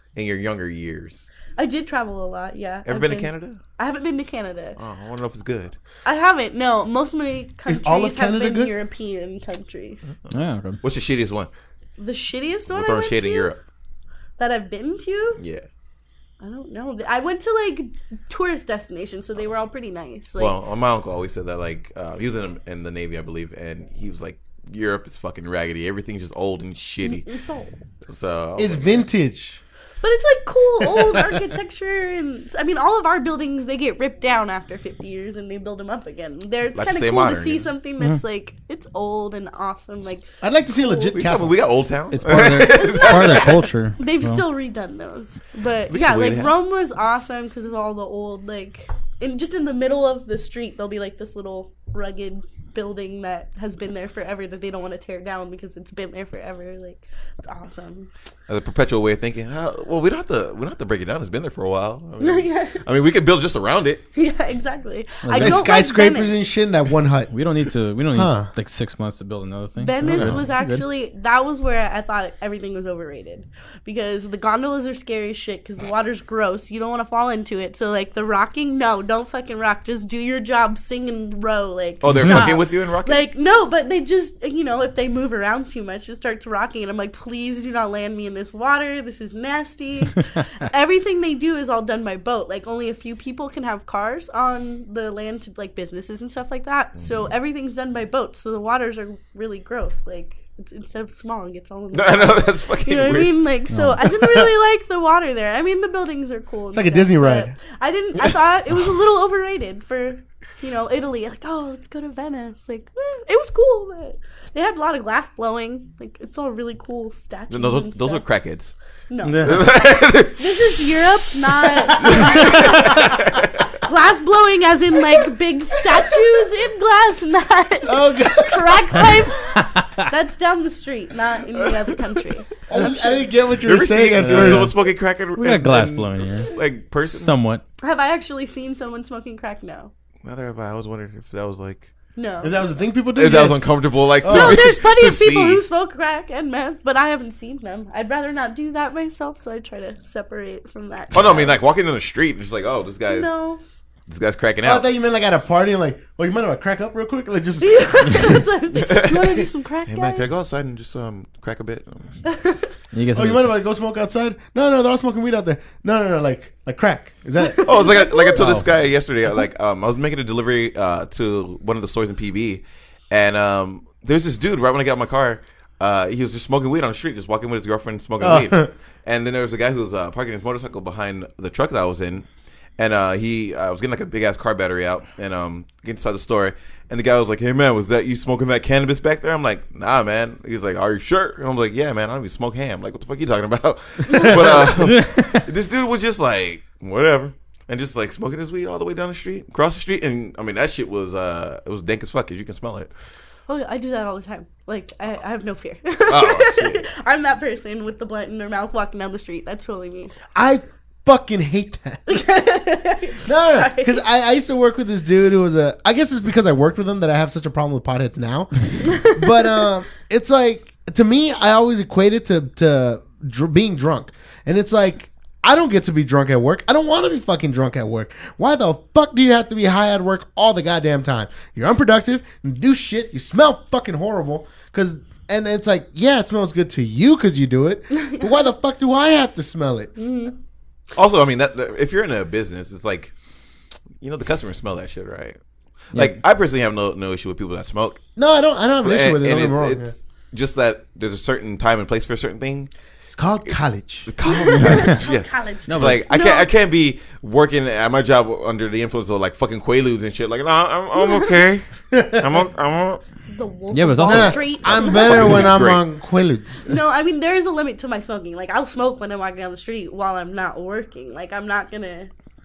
in your younger years? I did travel a lot. Yeah. Ever been to Canada? I haven't been to Canada. Oh, I want to know if it's good. I haven't. No, most of my countries all of have Canada been good? European countries. Yeah. Okay. What's the shittiest one? The shittiest one We're I throwing went shade to in Europe. that I've been to. Yeah. I don't know. I went to like tourist destinations, so they were all pretty nice. Like, Well, my uncle always said that. Like, he was in the Navy, I believe, and he was like, Europe is fucking raggedy. Everything's just old and shitty. it's old. So It's vintage. But it's like cool old architecture, and I mean, all of our buildings they get ripped down after 50 years, and they build them up again. It's Like kind of stay cool modern, to see yeah. something that's like it's old and awesome. Like I'd like to see a legit we, castle. we got Old Town. It's part of their culture. they've so. still redone those, but Look yeah, at the way like it has. Rome was awesome because of all the old like, and just in the middle of the street there'll be like this little rugged building that has been there forever that they don't want to tear down because it's been there forever. Like it's awesome. As a perpetual way of thinking. Well, we don't have to break it down. It's been there for a while. Yeah. I mean, we could build just around it. Yeah, exactly. I There's don't skyscrapers like Venice. and shit in that one hut. We don't need Huh. like 6 months to build another thing. Venice Okay. was Good. actually that was where I thought everything was overrated because the gondolas are scary as shit because the water's gross. You don't want to fall into it. So like the rocking, no, don't fucking rock. Just do your job, sing and row. Like Oh, they're stop. fucking with you and rocking? Like no, but they just if they move around too much, it starts rocking, and I'm like, please do not land me in this water. This is nasty. Everything they do is all done by boat. Like only a few people can have cars on the land to like businesses and stuff like that. So everything's done by boat. So the waters are really gross. Like instead of smog, it's all in the No, I know, that's fucking you know what weird. I mean? Like, so I didn't really like the water there. I mean, the buildings are cool. It's like a Disney ride. I thought it was a little overrated for, Italy. Like, oh, let's go to Venice. Like, it was cool, but they had a lot of glass blowing. Like, it's all really cool statues. No, and those are stuff. crackheads. No. Yeah. This is Europe, not glass blowing as in like big statues in glass, not Oh god, crack pipes. That's down the street, not in the other country. I didn't get what you You were ever saying seen at someone first. smoking crack? We got glass blowing here. Like person. Somewhat. Have I actually seen someone smoking crack? No. Neither have I. I was wondering if that was like No. If that was the thing people do, if that was yes. uncomfortable. Like No, to- there's plenty to of people see. who smoke crack and meth, but I haven't seen them. I'd rather not do that myself, so I try to separate from that. Oh no, I mean like walking in the street, and just like, oh, this guy's cracking Oh, I out. thought you meant like at a party and like, well, you might want to crack up real quick, like just. That's what I was thinking. You want to do some crack, Hey guys? man, can I go outside and just crack a bit? You get Oh, you might want to go smoke outside? No, they're all smoking weed out there. No, like crack. Is that it? Oh, it's like I told this Oh. guy yesterday. I was making a delivery to one of the stores in PB, and there's this dude right when I got in my car. He was just smoking weed on the street, just walking with his girlfriend smoking weed. And then there was a guy who was parking his motorcycle behind the truck that I was in, and he was getting like a big ass car battery out, and get inside the store. And the guy was like, "Hey man, was that you smoking that cannabis back there?" I'm like, "Nah, man." He's like, "Are you sure?" And I'm like, "Yeah, man. I don't even smoke ham. Like, what the fuck are you talking about?" But this dude was just like, whatever, and just like smoking his weed all the way down the street, across the street. And I mean, that shit was it was dank as fuck, 'cause you can smell it. Oh, yeah, I do that all the time. Like, I have no fear. Oh, shit. I'm that person with the blunt in their mouth walking down the street. That's totally me. I fucking hate that. No, Sorry. because I used to work with this dude who was I guess it's because I worked with him that I have such a problem with potheads now. But it's like, to me, I always equate it to being drunk. And it's like, I don't get to be drunk at work. I don't want to be fucking drunk at work. Why the fuck do you have to be high at work all the goddamn time? You're unproductive. You do shit. You smell fucking horrible. And it's like, yeah, it smells good to you because you do it. But why the fuck do I have to smell it? Also, I mean, that if you're in a business, it's like, the customers smell that shit, right? Like, I personally have no issue with people that smoke. No, I don't have an issue with it. And Don't get me wrong. it's just that there's a certain time and place for a certain thing. It's called college. Yeah. College. No, It's like I can't be working at my job under the influence of like fucking Quaaludes and shit. Like, no, I'm okay. I'm The wolf Yeah, but of it's also- Wall Yeah, Street. I'm better when I'm Great. on Quaaludes. No, I mean, there is a limit to my smoking. Like, I'll smoke when I'm walking down the street while I'm not working. Like, I'm not gonna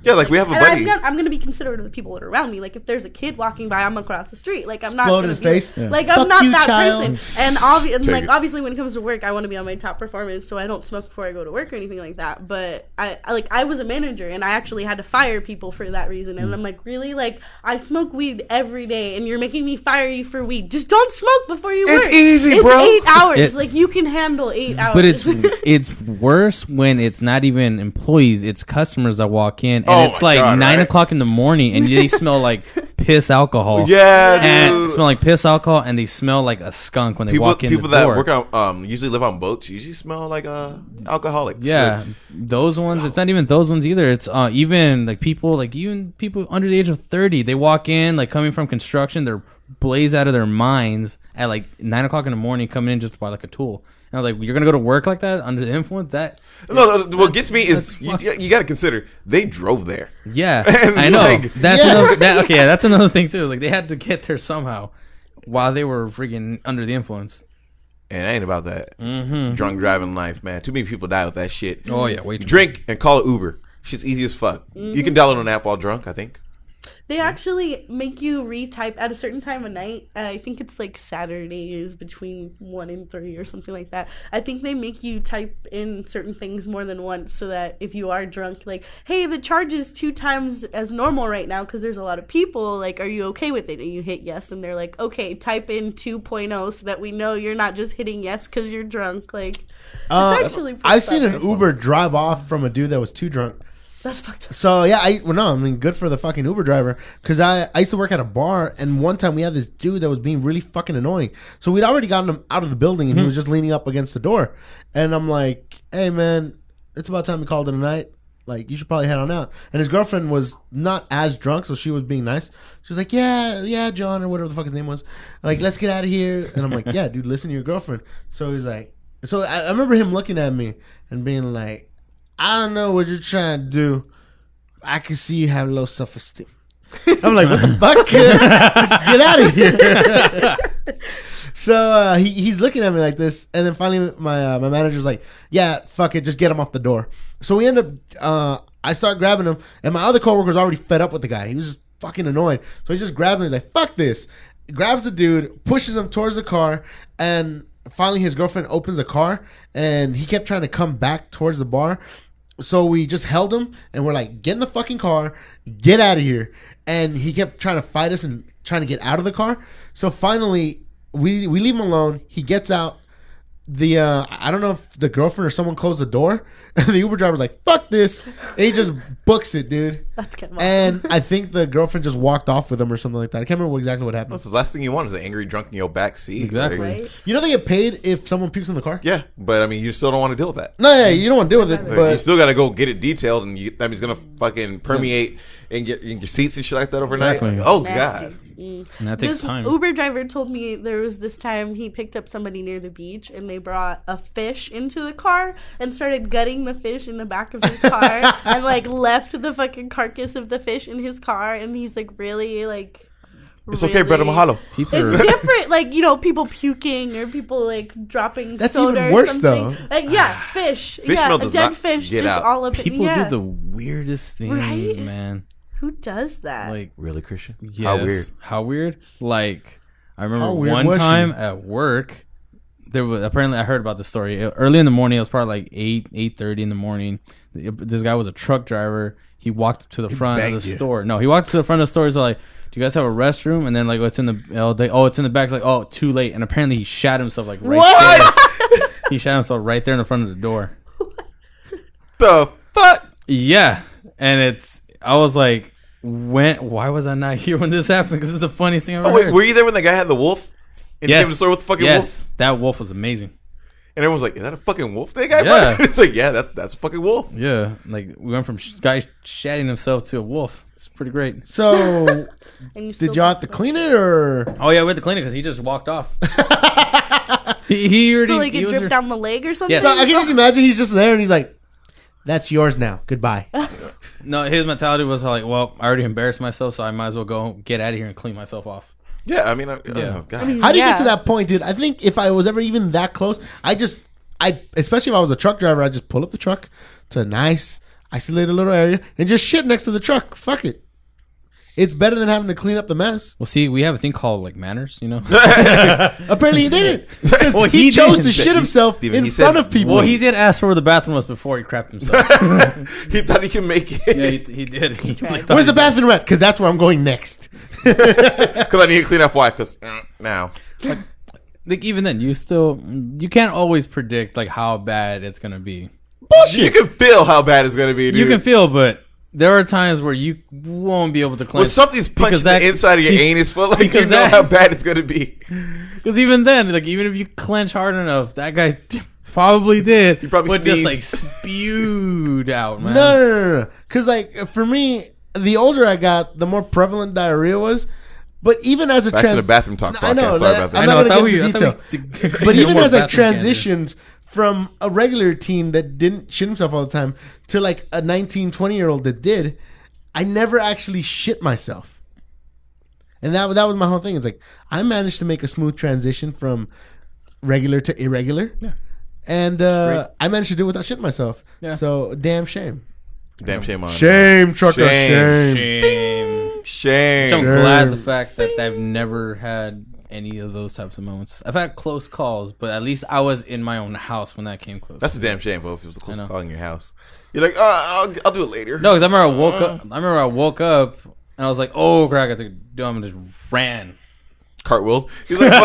Yeah, like we have a And buddy. I'm gonna be considerate of the people that are around me. Like if there's a kid walking by, I'm gonna cross the street. Like I'm not Explode gonna his be face. Like Fuck I'm not you, that child. person. And, Take it. obviously when it comes to work, I want to be on my top performance, so I don't smoke before I go to work or anything like that. But I was a manager, and I actually had to fire people for that reason. And I'm like, really? Like I smoke weed every day, and you're making me fire you for weed? Just don't smoke before you work. It's easy, it's bro. 8 hours. Like you can handle 8 hours. But it's worse when it's not even employees; it's customers that walk in, and Oh it's my like God, 9 right? o'clock in the morning, and they smell like piss alcohol. Yeah, And dude. smell like piss alcohol, and they smell like a skunk when they People, walk in people the that door. work on usually live on boats usually smell like alcoholics. Yeah, those ones. It's not even those ones either. It's even people under the age of 30. They walk in like coming from construction. They're blazed out of their minds at like 9 o'clock in the morning, coming in just to buy like a tool. And I was like, you're gonna go to work like that under the influence? No, what gets me is you got to consider they drove there. Yeah, And, I know. like, That's Yeah. that's another thing too. Like they had to get there somehow while they were freaking under the influence. And I ain't about that drunk driving life, man. Too many people die with that shit. Oh yeah, wait. Drink and call it Uber. Shit's easy as fuck. You can download an app while drunk, I think. They actually make you retype at a certain time of night. I think it's like Saturdays between 1 and 3 or something like that. I think they make you type in certain things more than once so that if you are drunk, like, hey, the charge is 2 times as normal right now because there's a lot of people. Like, are you okay with it? And you hit yes, and they're like, okay, type in 2.0 so that we know you're not just hitting yes because you're drunk. Like, it's actually pretty I've seen fun. an Uber drive off from a dude that was too drunk. That's fucked up. So yeah, I mean, good for the fucking Uber driver because I used to work at a bar, and one time we had this dude that was being really fucking annoying. So we'd already gotten him out of the building, and he was just leaning up against the door. And I'm like, "Hey man, it's about time we called it a night. Like you should probably head on out." And his girlfriend was not as drunk, so she was being nice. She was like, "Yeah, John or whatever the fuck his name was. Like, let's get out of here." And I'm like, "Yeah, dude, listen to your girlfriend." So he's like, so I remember him looking at me and being like, "I don't know what you're trying to do. I can see you have low self-esteem." I'm like, what the fuck? Just get out of here. So he's looking at me like this, and then finally my manager's like, "Yeah, fuck it, just get him off the door." So we end up, I start grabbing him, and my other coworker's already fed up with the guy. He was just fucking annoyed. So he just grabs him. He's like, "Fuck this!" Grabs the dude, pushes him towards the car, and finally his girlfriend opens the car, and he kept trying to come back towards the bar. So we just held him, and we're like, "Get in the fucking car, get out of here." And he kept trying to fight us and trying to get out of the car. So finally, we leave him alone. He gets out. I don't know if the girlfriend or someone closed the door. And the Uber driver's like, "Fuck this." And he just books it, dude. That's kind of awesome. And I think the girlfriend just walked off with him or something like that. I can't remember exactly what happened. That's the last thing you want is an angry drunk in your back seat. Exactly. Like, Right? You know they get paid if someone pukes in the car? yeah, but I mean, you still don't want to deal with that. No, yeah, you don't want to deal with it, Like, you but still got to go get it detailed, and that means it's gonna fucking permeate and get in your seats and shit like that overnight. Exactly. Like, oh Nasty. god. And that takes This time. Uber driver told me there was this time he picked up somebody near the beach and they brought a fish into the car and started gutting the fish in the back of his car and like left the fucking carcass of the fish in his car, and he's like really like It's okay, brother. Mahalo. People It's are, different, like, you know, people puking or people like dropping That's soda even or worse, something. though. Yeah, fish. Fish yeah, smell a does dead not fish get just out. all up. people yeah. do the weirdest things, Right? man. Who does that? Like, Really, Christian? yes. How weird. How weird? Like, I remember How weird one was she? time at work. There was apparently I heard about the story early in the morning. It was probably like 8:30 in the morning. This guy was a truck driver. He walked up to the front of begged the you. store. No, he walked to the front of the store. He's like, "Do you guys have a restroom?" And then like, "It's in the it's in the back." It's like, "Oh, too late." And apparently he shot himself like right there. He shot himself right there in the front of the door. The fuck? Yeah, and I was like, why was I not here when this happened? Because this is the funniest thing I've Oh ever wait, heard. were you there when the guy had the wolf? And he came to the store with the fucking wolf? Yes, that wolf was amazing. And everyone was like, "Is that a fucking wolf?" That guy, Yeah. It's like, yeah, that's a fucking wolf. Yeah, like we went from guy shatting himself to a wolf. It's pretty great. so And you still did y'all have to clean it or? Oh yeah, we had to clean it because he just walked off. he already. So like he it was dripped down the leg or something? Yes. So I can just imagine he's just there and he's like, "That's yours now. Goodbye." No, his mentality was like, well, I already embarrassed myself, so I might as well go get out of here and clean myself off. Yeah, I mean, Yeah. oh, God. How do you Yeah. get to that point, dude? I think if I was ever even that close, I especially if I was a truck driver, I'd just pull up the truck to a nice isolate a little area, and just shit next to the truck. Fuck it. It's better than having to clean up the mess. Well, see, we have a thing called like manners, you know. Apparently he didn't. Because Well, he he chose did. to shit himself Steven, in he front said- of people. Well, he did ask for where the bathroom was before he crapped himself. He thought he could make yeah, it. he did. He really thought Where's he the bathroom at? Because that's where I'm going next. Because I need to clean up. Why? Because now. did. Like even then, you can't always predict like how bad it's gonna be. Bullshit. You can feel how bad it's going to be, dude. You can feel, but there are times where you won't be able to cleanse. When something's punched in the inside of your anus, feel like you because know that- how bad it's going to be. Because even then, like even if you clench hard enough, that guy probably did. You probably but just sneezed. like spewed out, man. No. Because like for me, the older I got, the more prevalent diarrhea was. But even as a Back to the bathroom talk I know, podcast. Sorry about that. I'm not going to get into detail. detail. But even as I transitioned from a regular teen that didn't shit himself all the time to like a 19, 20-year-old that did, I never actually shit myself. And that was my whole thing. It's like I managed to make a smooth transition from regular to irregular. Yeah. And I managed to do it without shitting myself. Yeah. So damn shame. Damn shame on Shame, trucker, Shame. shame. Shame. So I'm Sure. glad the fact that I've never had any of those types of moments. I've had close calls, but at least I was in my own house when that came close. That's a damn shame, bro. If it was a close I know. call in your house, you're like, I'll do it later. No, because I remember I woke up and I was like, oh crap, I took a dumb and just ran. Cartwheel. He's like,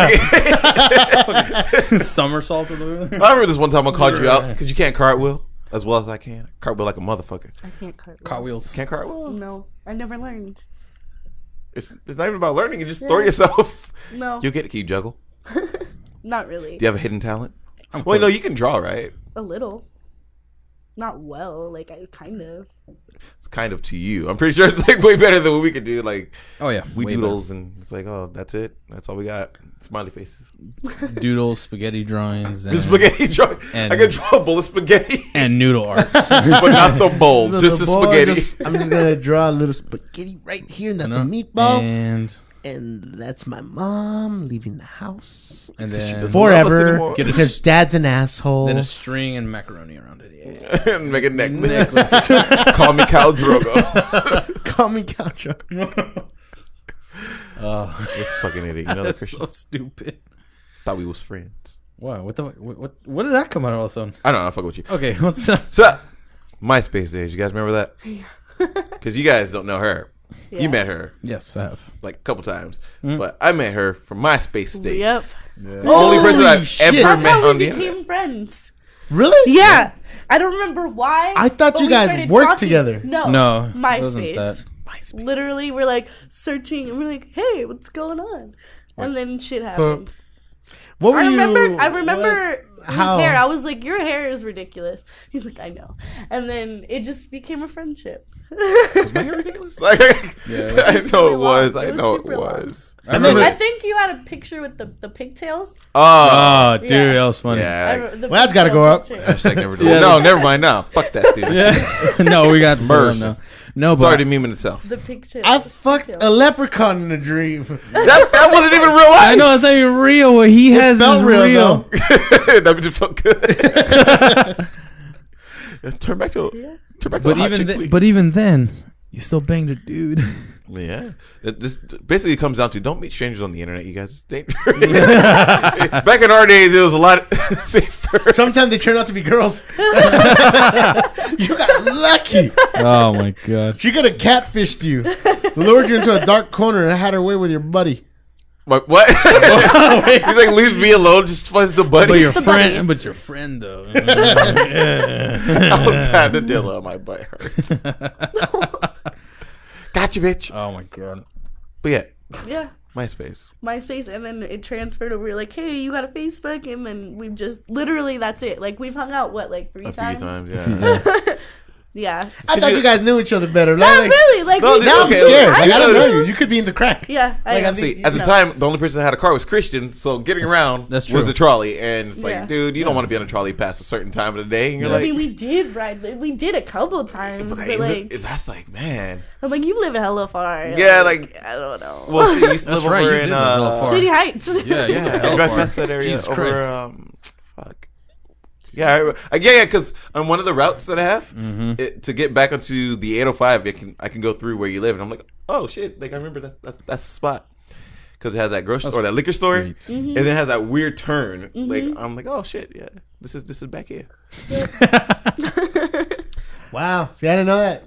fucking. Somersaulted. I remember this one time I called you out because you can't cartwheel as well as I can. Cartwheel like a motherfucker. I can't cartwheel. Cartwheels. Can't cartwheel? No, I never learned. It's not even about learning. You just throw yourself. No, You'll get it. Can you juggle? not really. Do you have a hidden talent? Wait, no, you can draw, right? A little. Not well, like I kind of. It's kind of to you. I'm pretty sure it's like way better than what we could do. Like, Oh yeah, we way doodles and it's like, oh, that's it. That's all we got. Smiley faces. better. Doodles, spaghetti drawings, The and, spaghetti drawing. and- I can draw a bowl of spaghetti, and noodle art. but not the bowl. Just the boy, spaghetti. I'm just going to draw a little spaghetti right here. And that's a meatball. And that's my mom leaving the house. then doesn't love us Forever. anymore. Get a- Because dad's an asshole. then a string and macaroni around it. Yeah. And make a necklace. Call me Cal Drogo. Call me Couch. Oh, You're a fucking idiot. You know that, that's Christian? so stupid. Thought we was friends. Wow, what did that come out of all of a sudden? I don't know. I fuck with you. Okay, what's up? So, MySpace days. You guys remember that? Because you guys don't know her. Yeah. You met her Yes, I have. like a couple times, but I met her from MySpace days. Yep. The only person Holy I've shit. ever That's met how on we the became internet. friends. Really? Yeah. I don't remember why. I thought but you we guys started worked talking. together. No. No, it wasn't MySpace. that. Literally, we're like searching and we're like, hey, what's going on? And then shit happened. What were I remember what- his how? hair. I was like, your hair is ridiculous. He's like, I know. And then it just became a friendship. My hair ridiculous? Like, Yeah. I know really it was. long. I It was know it super long. was. I remember. I think you had a picture with the pigtails. Oh, dude, Yeah. that was funny. Yeah. The Well, that's gotta pigtail go up. picture. Hashtag never do. Yeah. No, never mind. No, fuck that, Steve. Yeah. No, we got Mercy. No, It's but already meme in itself. The pigtail. I the fucked pigtail. a leprechaun in a dream. That wasn't even real life. I know it's not even real. What he has felt is real, real. though. That just felt good. Turn back to But a hot even chick, then, please. but even then, you still banged a dude. Yeah, this basically comes down to don't meet strangers on the internet. You guys, it's dangerous. Back in our days, it was a lot safer. Sometimes they turn out to be girls. You got lucky. Oh my god. She could have catfished you, lured you into a dark corner, and had her way with your buddy. What? He's like, leave me alone. Just find the buddy. But your the friend, but your friend though. Oh God, the deal on my butt hurts. Gotcha, bitch. Oh my god. But yeah, Yeah. MySpace. MySpace, and then it transferred over. Like, hey, you got a Facebook, and then we've just literally that's it. Like we've hung out like three A few times. times, yeah. Yeah. I thought you guys knew each other better. Not Like, really. Like No, we- now I'm Okay, scared. okay. Like, I don't I know know. you. You could be into crack. Yeah. Like, I See, think- at the no. time, the only person that had a car was Christian, so getting around that's was true. the trolley. And it's Yeah. like, dude, you don't want to be on a trolley past a certain time of the day. And you're Yeah. I like, mean, we did ride. We did a couple times, but like, that's like, man. I'm like, you live hella far. Yeah, like- I don't know. Well, she used to That's live right, over you in did live hella far. City Heights. Yeah, yeah, I hell drive far. past that area Jesus over. Christ. Fuck. Yeah, yeah, because on one of the routes that I have, to get back onto the 805, I can go through where you live, and I'm like, oh shit, like I remember that's the spot. Because it has that grocery store, that liquor store, and then it has that weird turn. Like I'm like, oh shit, yeah, this is back here. Wow. See, I didn't know that.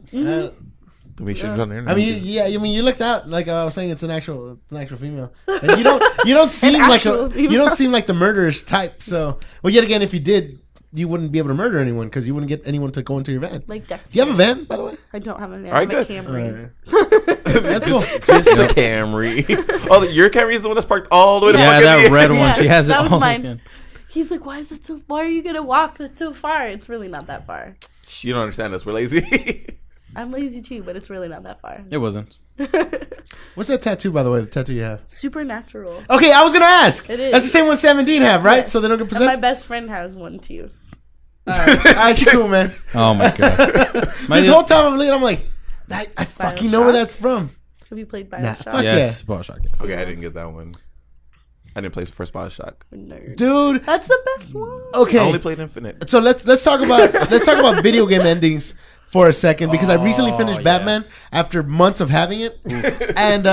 We should have done there. I mean, you looked out like I was saying. It's an actual female. And you don't seem like you don't seem like the murderous type. So, well, yet again, if you did, you wouldn't be able to murder anyone because you wouldn't get anyone to go into your van. Like Dexter. Do you have a van, by the way? I don't have a van. All right, I have good. a Camry. That's cool. Just a Camry. Oh, your Camry is the one that's parked all the way to Yeah, fucking that end. red one. She has it that was all mine. again. He's like, why are you gonna walk? That's so far. It's really not that far. You don't understand us. We're lazy. I'm lazy too, but it's really not that far. It wasn't. What's that tattoo, by the way? The tattoo you have? Supernatural. Okay, I was gonna ask. It is. That's the same one 17 have, right? Yes. So they don't get And possessed. my best friend has one too. All right, you're cool, man. Oh my god. This whole time I'm looking, I'm like, I fucking know where that's from. Have you played Nah, Bioshock? fuck Yes, Bioshock. Yes. Okay, I didn't get that one. I didn't play the first Bioshock. Nerd. Dude. That's the best one. Okay. I only played Infinite. So let's talk about video game endings for a second because I recently finished yeah. Batman after months of having it, and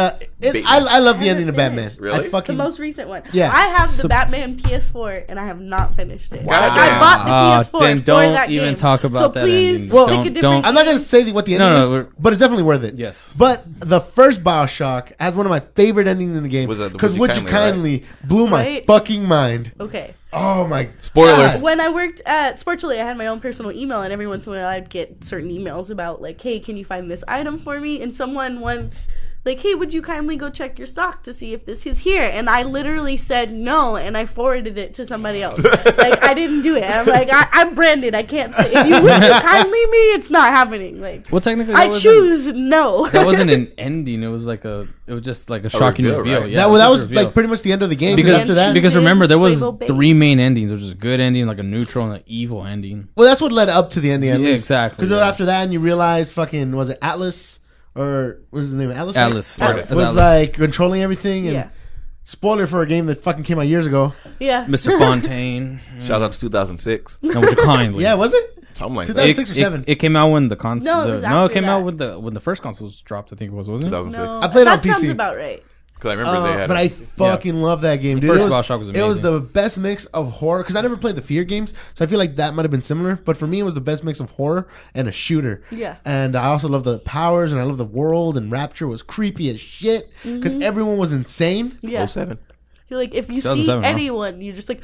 I love the ending of Batman. Really? I fucking The most recent one. Yeah. I have the Batman PS4 and I have not finished it. God I damn. bought the PS4 Then for don't that even game. talk about so that please ending. Well, pick a Don't- different I'm not gonna say what the ending No, is, but it's definitely worth it. Yes. But the first Bioshock has one of my favorite endings in the game Was that the because Would You Kindly blew my Right? fucking mind. Okay. Oh my Spoilers. God. When I worked at Sportually, I had my own personal email, and every once in a while I'd get certain emails about, like, hey, can you find this item for me? And someone once, like, hey, would you kindly go check your stock to see if this is here? And I literally said no, and I forwarded it to somebody else. Like, I didn't do it. I'm like, I'm branded. I can't say, if you would kindly me, it's not happening. Like, Well, technically, I choose no. That wasn't an ending. It was just like a shocking reveal, reveal. right? Yeah, that just a was reveal. like pretty much the end of the game. because After that, because remember there was Rainbow Base. 3 main endings. There was a good ending, like a neutral, and an evil ending. well, that's what led up to the ending. Yeah, exactly, Because yeah. after that, and you realize, fucking, was it Atlas or what was his name? Atlas. right? Atlas, Atlas. was Atlas. like controlling everything. And Yeah. spoiler for a game that fucking came out years ago. Yeah. Mr. Fontaine. Shout out to 2006. No, would you kindly? Yeah, was it? Something like 2000. that. 6 or 7? It came out when the console. No, it was it after came out that. when the first consoles dropped. I think it was, wasn't it? 2006. No, I played it on that sounds PC. about right. Because I remember they had. But I fucking love that game, dude. First it was, Bioshock was It was amazing. the best mix of horror because I never played the Fear games, so I feel like that might have been similar. But for me, it was the best mix of horror and a shooter. Yeah. And I also love the powers, and I love the world. And Rapture was creepy as shit because everyone was insane. Yeah. 07. You're like, if you see 2007, huh? anyone, you're just like,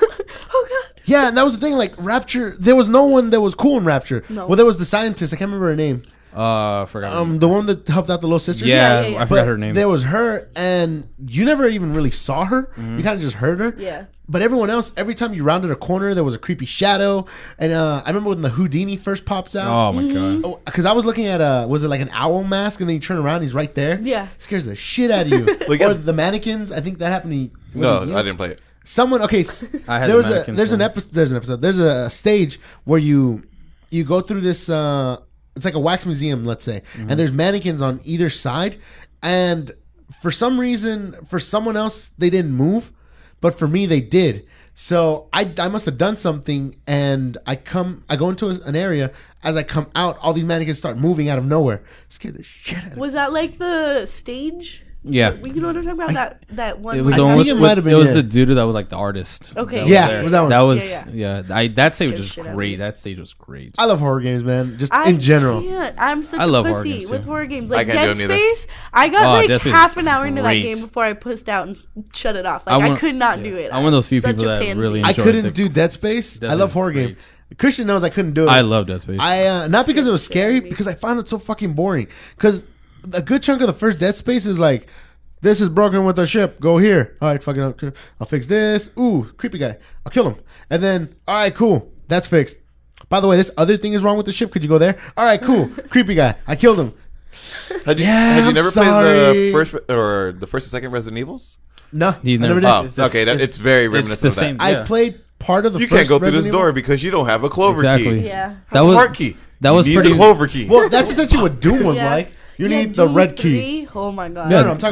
oh god. Yeah, and that was the thing. Like Rapture, there was no one that was cool in Rapture. No. Well, there was the scientist. I can't remember her name. Forgot. The one that helped out the little sisters. yeah, yeah, yeah. I But forgot her name. There was her, and you never even really saw her. You kind of just heard her. Yeah. But everyone else, every time you rounded a corner, there was a creepy shadow. And I remember when the Houdini first pops out. Oh my god. Because I was looking at was it like an owl mask, and then you turn around, he's right there. Yeah. Scares the shit out of you. you guys- Or the mannequins. I think that happened to you. No, Was it you? I didn't play it. Someone okay. I had there the was mannequins there's an one. episode. There's a stage where you go through this. It's like a wax museum, let's say, Mm-hmm. and there's mannequins on either side, and for some reason, for someone else, they didn't move, but for me, they did. So I must have done something, and I go into an area. As I come out, all these mannequins start moving out of nowhere. Scared the shit out of me. Was that like the stage? Yeah. You know what I'm talking about? That one. It was I the one think with, it might have been, it was yeah. the dude that was like the artist. Okay. that Yeah, there. it was that one. That was Yeah, that stage was Scared just shit out of great. me. That stage was great. I love horror games, man. Just I in general. can't. I'm such I a love horror pussy games, with too. horror games. I Like can't Dead do it neither. Space, I got Oh, like Dead Space half is an hour into that great. game before I pushed out and shut it off. Like I could not do it. I'm one of those few such people a that pansy. really I enjoyed couldn't the- do Dead Space. Dead I love Space horror is game. great. Christian knows I couldn't do it. I love Dead Space. Not because it was Scared scary, me. because I found it so fucking boring. Because a good chunk of the first Dead Space is like, this is broken with the ship. Go here. All right, fucking, I'll fix this. Ooh, creepy guy. I'll kill him. And then, all right, cool. That's fixed. By the way, this other thing is wrong with the ship. Could you go there? All right, cool. Creepy guy. I killed him. Had you I'm never sorry. played the first and second Resident Evils? No, He's I never- never did. Oh, okay. It's very reminiscent the of that. same. I Yeah. played part of the You first can't go through this Resident door Evil. because you don't have a clover Exactly. key. Yeah. That was Heart key. that You was need pretty. the clover key. Well, that's essentially what Doom was Yeah. like. You Yeah, need the Doom red key. 3? Oh my god. No, I'm talking about like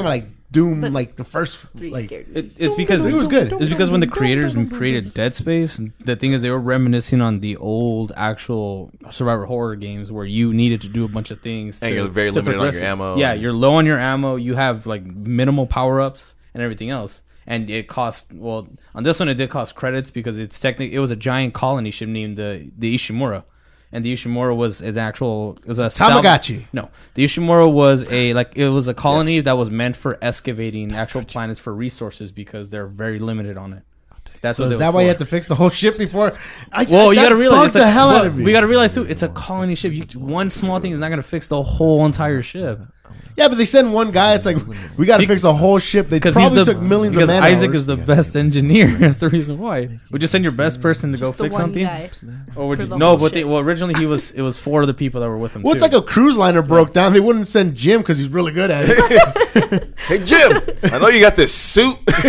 Doom, But like the first, 3 like scared me. It's because It was good. It's because when the creators created Dead Space, the thing is they were reminiscing on the old actual survival horror games where you needed to do a bunch of things. And you're very limited on progress your it. ammo. Yeah, you're low on your ammo. You have like minimal power ups and everything else. And it cost on this one it did cost credits because it was a giant colony ship named the Ishimura. And the Ishimura was a Tamagotchi. No, the Ishimura was a colony that was meant for excavating actual planets for resources because they're very limited on it. That's So what. is that why you had to fix the whole ship before? You gotta realize the hell out of me. we gotta realize too. It's a colony ship. One small thing is not gonna fix the whole entire ship. Yeah, but they send one guy. It's like we got to fix the whole ship. They probably took millions of because man Isaac hours. is the best engineer. That's the reason why. Would you send your best person to go Just the fix one something? guy. Or would For you, the no, whole but ship. originally it was 4 of the people that were with him. Well, too. it's like a cruise liner broke down. They wouldn't send Jim because he's really good at it. Hey Jim, I know you got this suit and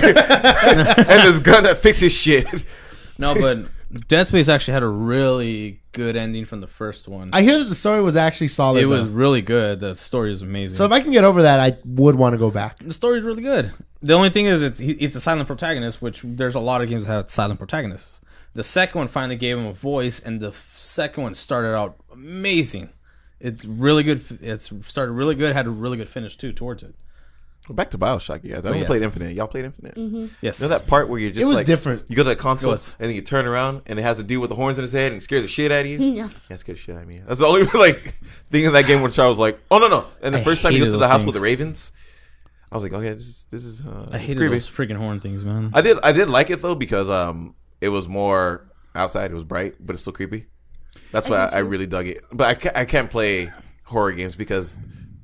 this gun that fixes shit. No, but Dead Space actually had a really good ending from the first one. I hear that the story was actually solid. It was though. really good. The story is amazing. So if I can get over that, I would want to go back. The story is really good. The only thing is it's a silent protagonist, which there's a lot of games that have silent protagonists. The second one finally gave him a voice, and the second one started out amazing. It's really good. It started really good, had a really good finish too towards it. Well, back to Bioshock, you guys. I only played Infinite. Y'all played Infinite? Mm-hmm. Yes. You know that part where you're just It was like different. You go to the console It was. and then you turn around and it has a dude with the horns in his head and scares the shit out of you. Yeah. Yeah, it scares the shit out of me. That's the only like thing in that game where Charles was like, "Oh no!" And the I first time you go hated to the those house things. with the ravens, I was like, "Okay, this is I hated creepy." those freaking horn things, man. I did like it though because it was more outside. It was bright, but it's still creepy. That's why I really dug it. But I can't play horror games because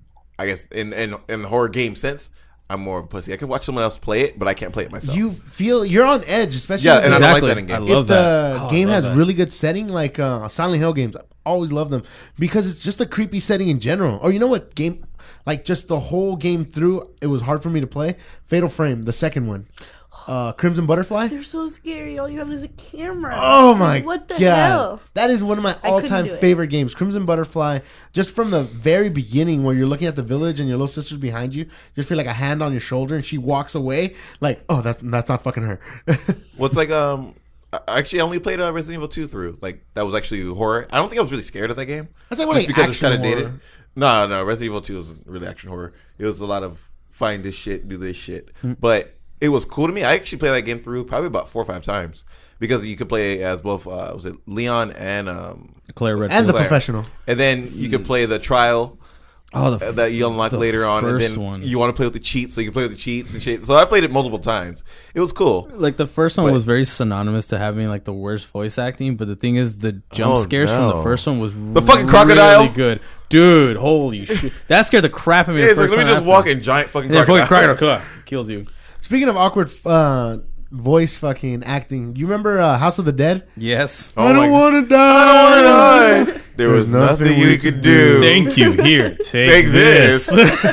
I guess in the horror game sense, I'm more of a pussy. I can watch someone else play it, but I can't play it myself. You're on edge, especially Yeah, and I don't like Exactly. that in games. I love if the that. Oh, I game love has that. really good setting, like Silent Hill games. I always love them because it's just a creepy setting in general. Or you know what game? Like just the whole game through, it was hard for me to play. Fatal Frame, the second one, Crimson Butterfly. They're so scary. All you have is a camera. Oh my What the god, hell? that is one of my couldn't all-time do it. favorite games. Crimson Butterfly, just from the very beginning, where you're looking at the village and your little sister's behind you, you just feel like a hand on your shoulder, and she walks away. Like, oh, that's not fucking her. Well, it's like actually, I only played Resident Evil 2 through. Like that was actually horror. I don't think I was really scared of that game. That's like one just of the because it's action kind of horror. dated. No, Resident Evil 2 wasn't really action horror. It was a lot of find this shit, do this shit. But it was cool to me. I actually played that game through probably about 4 or 5 times because you could play as both. Was it Leon and Claire Redfield. And the Claire. professional. And then you could play the trial that you unlock the later on, and first then one. you want to play with the cheats, so you can play with the cheats and shit. So I played it multiple times. It was cool. Like the first one But- was very synonymous to having like the worst voice acting, but the thing is, the jump Oh, scares from the no. first one was The fucking crocodile? really good, dude. Holy shit, that scared the crap out of me. Yeah, the it's like, first let me time just it walk happened. in giant fucking And then crocodile. fucking crocodile kills you. Speaking of awkward voice fucking acting, you remember House of the Dead? Yes. Oh I my don't want to die. I don't want to die. There was There's nothing nothing we you could do. Thank you. Here, Take take this. this.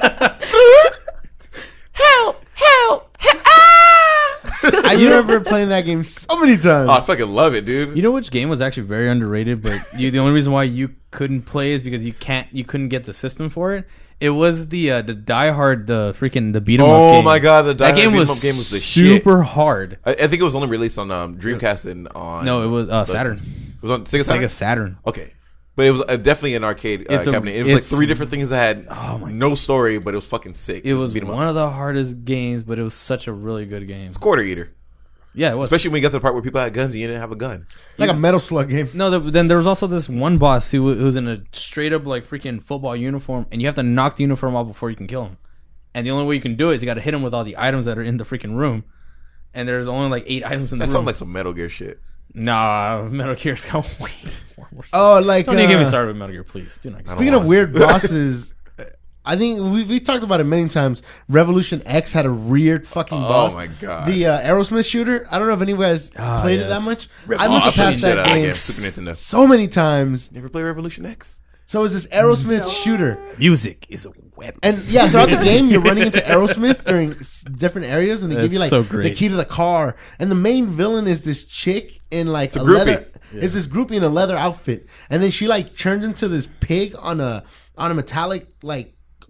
Help! Help! I remember playing that game so many times. Oh, I fucking love it, dude. You know which game was actually very underrated, but the only reason why you couldn't play is because you couldn't get the system for it. It was the Die Hard, the beat 'em up Oh game. my god, the Die That game Hard was, beat 'em up game was the shit. super hard. I think it was only released on Dreamcast and on. No, it was Saturn. It was on Sega Saturn. Sega Saturn. Okay, but it was definitely an arcade cabinet. It was like 3 different things that had no story, but it was fucking sick. It was beat 'em up. one of the hardest games, but it was such a really good game. It's quarter eater, Yeah, it was. especially when you got to the part where people had guns and you didn't have a gun. Like a Metal Slug game. No, then there was also this one boss who was in a straight up like freaking football uniform, and you have to knock the uniform off before you can kill him. And the only way you can do it is you got to hit him with all the items that are in the freaking room. And there's only like 8 items in the That room. sounds like some Metal Gear shit. Nah, Metal Gear's got way more. Oh, like Don't even get me started with Metal Gear, please. Do not. Speaking of weird bosses, I think we talked about it many times. Revolution X had a weird fucking boss. Oh my god. The Aerosmith shooter. I don't know if any of you guys played it that yes. much. Oh, I must have played passed the shit that out of game Super Nintendo. so many times. Never play Revolution X. So it's this Aerosmith shooter. Music is a weapon. And yeah, throughout the game, you're running into Aerosmith during different areas, and they give you That's like so great. the key to the car. And the main villain is this chick in like a groupie. leather. It's this groupie in a leather outfit, and then she like turns into this pig on a metallic like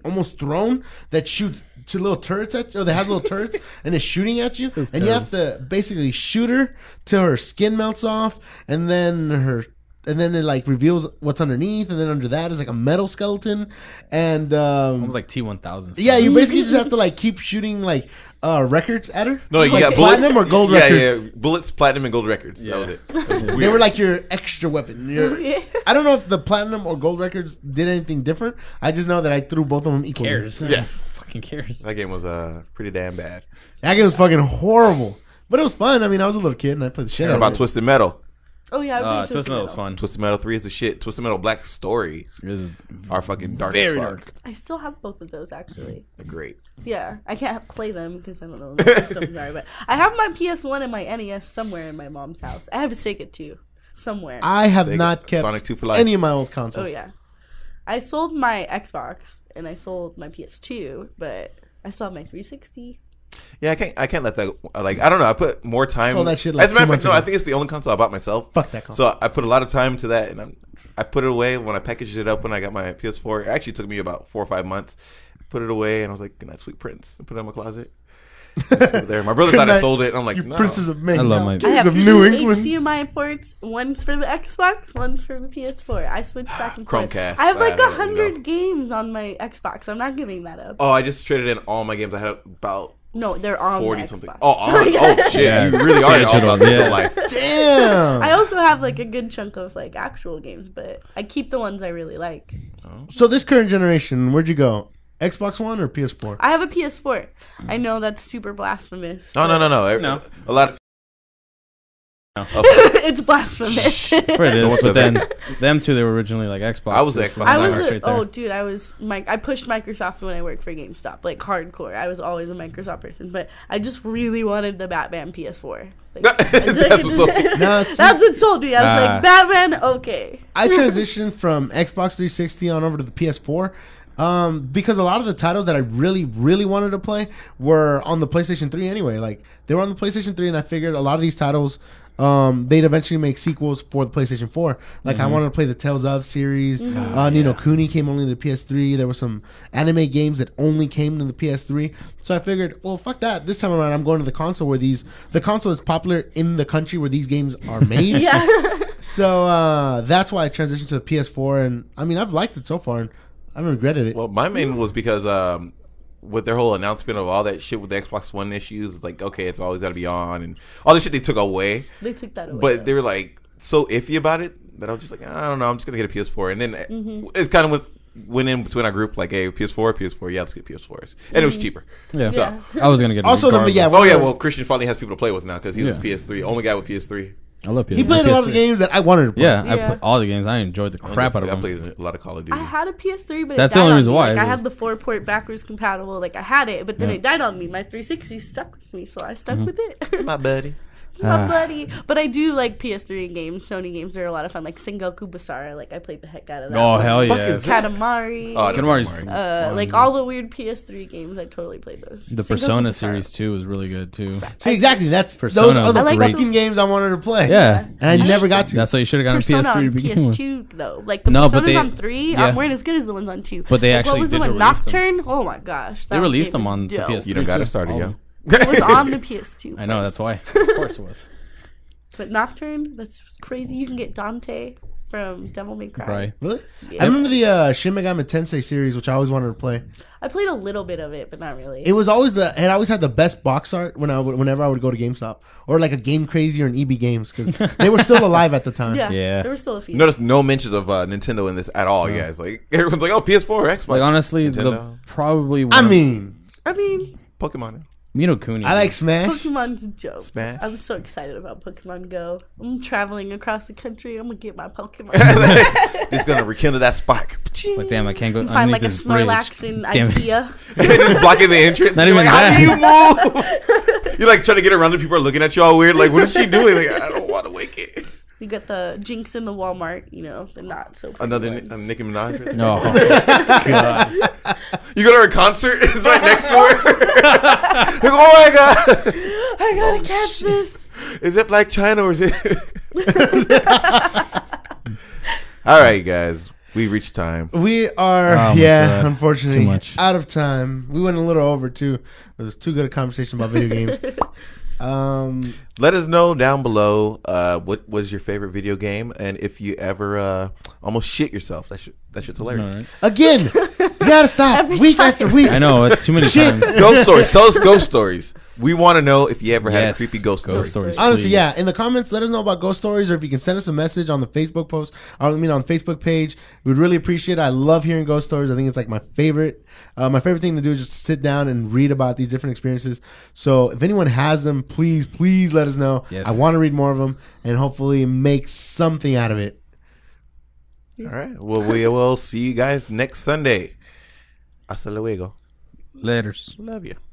almost throne that shoots to little turrets at you, or they have little turrets and it's shooting at you, That's and you have to basically shoot her till her skin melts off, and then it like reveals what's underneath, and then under that is like a metal skeleton, and Almost like T-1000. yeah, you basically just have to like keep shooting like records at her. No, you Like got platinum or gold records. Yeah, bullets, platinum, and gold records. That was it. They were like your extra weapon. I don't know if the platinum or gold records did anything different. I just know that I threw both of them equally. Cares. Yeah. Fucking cares. That game was pretty damn bad. That game was fucking horrible, but it was fun. I mean, I was a little kid and I played the shit What out about of it. Twisted Metal? Oh yeah, I played Twisted Metal was fun. Twisted Metal 3 is the shit. Twisted Metal Black Stories It was are fucking dark very as fuck. dark. I still have both of those actually. They're great. Yeah, I can't play them because I don't know what the systems are. But I have my PS1 and my NES somewhere in my mom's house. I have a Sega too, somewhere. I have Sega- not kept Sonic 2 for life. any of my old consoles. Oh yeah, I sold my Xbox and I sold my PS2, but I still have my 360. Yeah, I can't let that, like, I don't know, I put more time. Sold that shit, like, as a matter 2 of fact, months no, ago. I think it's the only console I bought myself. Fuck that console. So I put a lot of time to that, and I put it away when I packaged it up when I got my PS4. It actually took me about 4 or 5 months. Put it away, and I was like, good night, sweet prince. And put it in my closet. Just put it there. My brother Good thought I night, sold it, and I'm like, You no. princes of Maine. I love my- I Kings have of two New England. HDMI ports. One's for the Xbox, one's for the PS4. I switch back and forth. Chromecast. I have like I don't 100 know. games on my Xbox. I'm not giving that up. Oh, I just traded in all my games. I had about No, they're on 40 the something. Xbox. Oh, shit. Yeah. You really are all about Digital, digital yeah. life. Damn. I also have like a good chunk of like actual games, but I keep the ones I really like. So this current generation, where'd you go? Xbox One or PS4? I have a PS4. I know that's super blasphemous. No. No. A lot of. It's blasphemous. Sure it is, What's but that? then them two, they were originally like Xbox. I was Xbox. I Mine was straight there. dude, I pushed Microsoft when I worked for GameStop, like hardcore. I was always a Microsoft person, but I just really wanted the Batman PS4. Like, That's what's so. No, see, that's what sold me. I was like, Batman, okay. I transitioned from Xbox 360 on over to the PS4 because a lot of the titles that I really, really wanted to play were on the PlayStation 3 anyway. Like, they were on the PlayStation 3, and I figured a lot of these titles, they'd eventually make sequels for the PlayStation 4. Like, I wanted to play the Tales of series. Nino Kuni came only to the PS3. There were some anime games that only came to the PS3. So I figured, well, fuck that. This time around, I'm going to the console where the console is popular in the country where these games are made. Yeah. So that's why I transitioned to the PS4, and I mean, I've liked it so far, and I haven't regretted it. Well, my main was because with their whole announcement of all that shit with the Xbox One issues, it's like, okay, it's always got to be on, and all the shit they took away. They took that away. But they were like so iffy about it that I was just like, I don't know, I'm just gonna get a PS4. And then it's kind of went in between our group like, hey, PS4, yeah, let's get PS4s, and it was cheaper. Yeah. So, I was gonna get it Also, regardless. Well, oh yeah, well, Christian finally has people to play with now because he was Yeah. PS3, only guy with PS3. I love PS3. He played a lot of the games that I wanted to play. Yeah, Yeah. I played all the games. I enjoyed the crap out of I them. played a lot of Call of Duty. I had a PS3, but That's it the died only on reason me. why. Like, It I was- had the 4-port backwards compatible. Like, I had it, but then Yeah. it died on me. My 360 stuck with me, so I stuck with it. My buddy. My buddy. But I do like PS3 games. Sony games are a lot of fun. Like Sengoku Basara. Like, I played the heck out of that. Oh one. hell fuck yeah! is that? Katamari. Oh, I don't Katamari's know. Like all the weird PS3 games, I totally played those. The Sengoku Persona Basara. series too was really good too. See, exactly. That's Persona those are was the I like great. fucking games I wanted to play. Yeah, and I never got to. That's why you should have gotten a Persona PS3 to on begin with. PS2 though, like the No, but Personas they- on 3 yeah. weren't as good as the ones on 2. But they Like, actually what was the did one? release them. Nocturne. Oh my gosh, They that released game them was on the dope. PS3. You don't got too. to start it, All yo. of them. It was on the PS2. I know that's first. why. Of course it was. But Nocturne, that's crazy. You can get Dante from Devil May Cry. Right. Really? Yeah. I remember the Shin Megami Tensei series, which I always wanted to play. I played a little bit of it, but not really. It was always it always had the best box art whenever I would go to GameStop or like a Game Crazy or an EB Games because they were still alive at the time. yeah, Yeah. there were still a few. Notice no mentions of Nintendo in this at all, you guys. Like everyone's like, oh, PS4 or Xbox. Like honestly, the Nintendo. probably. I mean, I mean, Pokemon. Nino Kuni. I like Smash. Pokemon's dope. Smash. I'm so excited about Pokemon Go. I'm traveling across the country. I'm gonna get my Pokemon. It's gonna rekindle that spark. Like damn, I can't go. Find like a underneath this bridge. Snorlax in Damn it. IKEA. Just blocking the entrance. Not You're even like, that. how do you move? You're like trying to get around and people are looking at you all weird. Like, what is she doing? Like, I don't want to wake it. You got the Jinx in the Walmart. You know, the not so pretty Another ones. Nicki Minaj. Right there. No, God. You go to her concert. It's right next to her. Like, oh my god. I gotta catch this. Is it Black China or is it? All right, guys. We reached time. We are, Oh, my God. unfortunately, Too much. out of time. We went a little over, too. It was too good a conversation about video games. Let us know down below what was your favorite video game, and if you ever almost shit yourself. That shit's hilarious. All right. Again, you gotta stop. Every Week time. after week. I know, too many times. Ghost stories. Tell us ghost stories. We want to know if you ever had a Yes, creepy ghost story. Honestly, please. yeah. In the comments, let us know about ghost stories, or if you can send us a message on the Facebook post, or on the Facebook page. We'd really appreciate it. I love hearing ghost stories. I think it's like my favorite. My favorite thing to do is just sit down and read about these different experiences. So if anyone has them, please let us know. Yes. I want to read more of them and hopefully make something out of it. All right. Well, we will see you guys next Sunday. Hasta luego. Letters. Love you.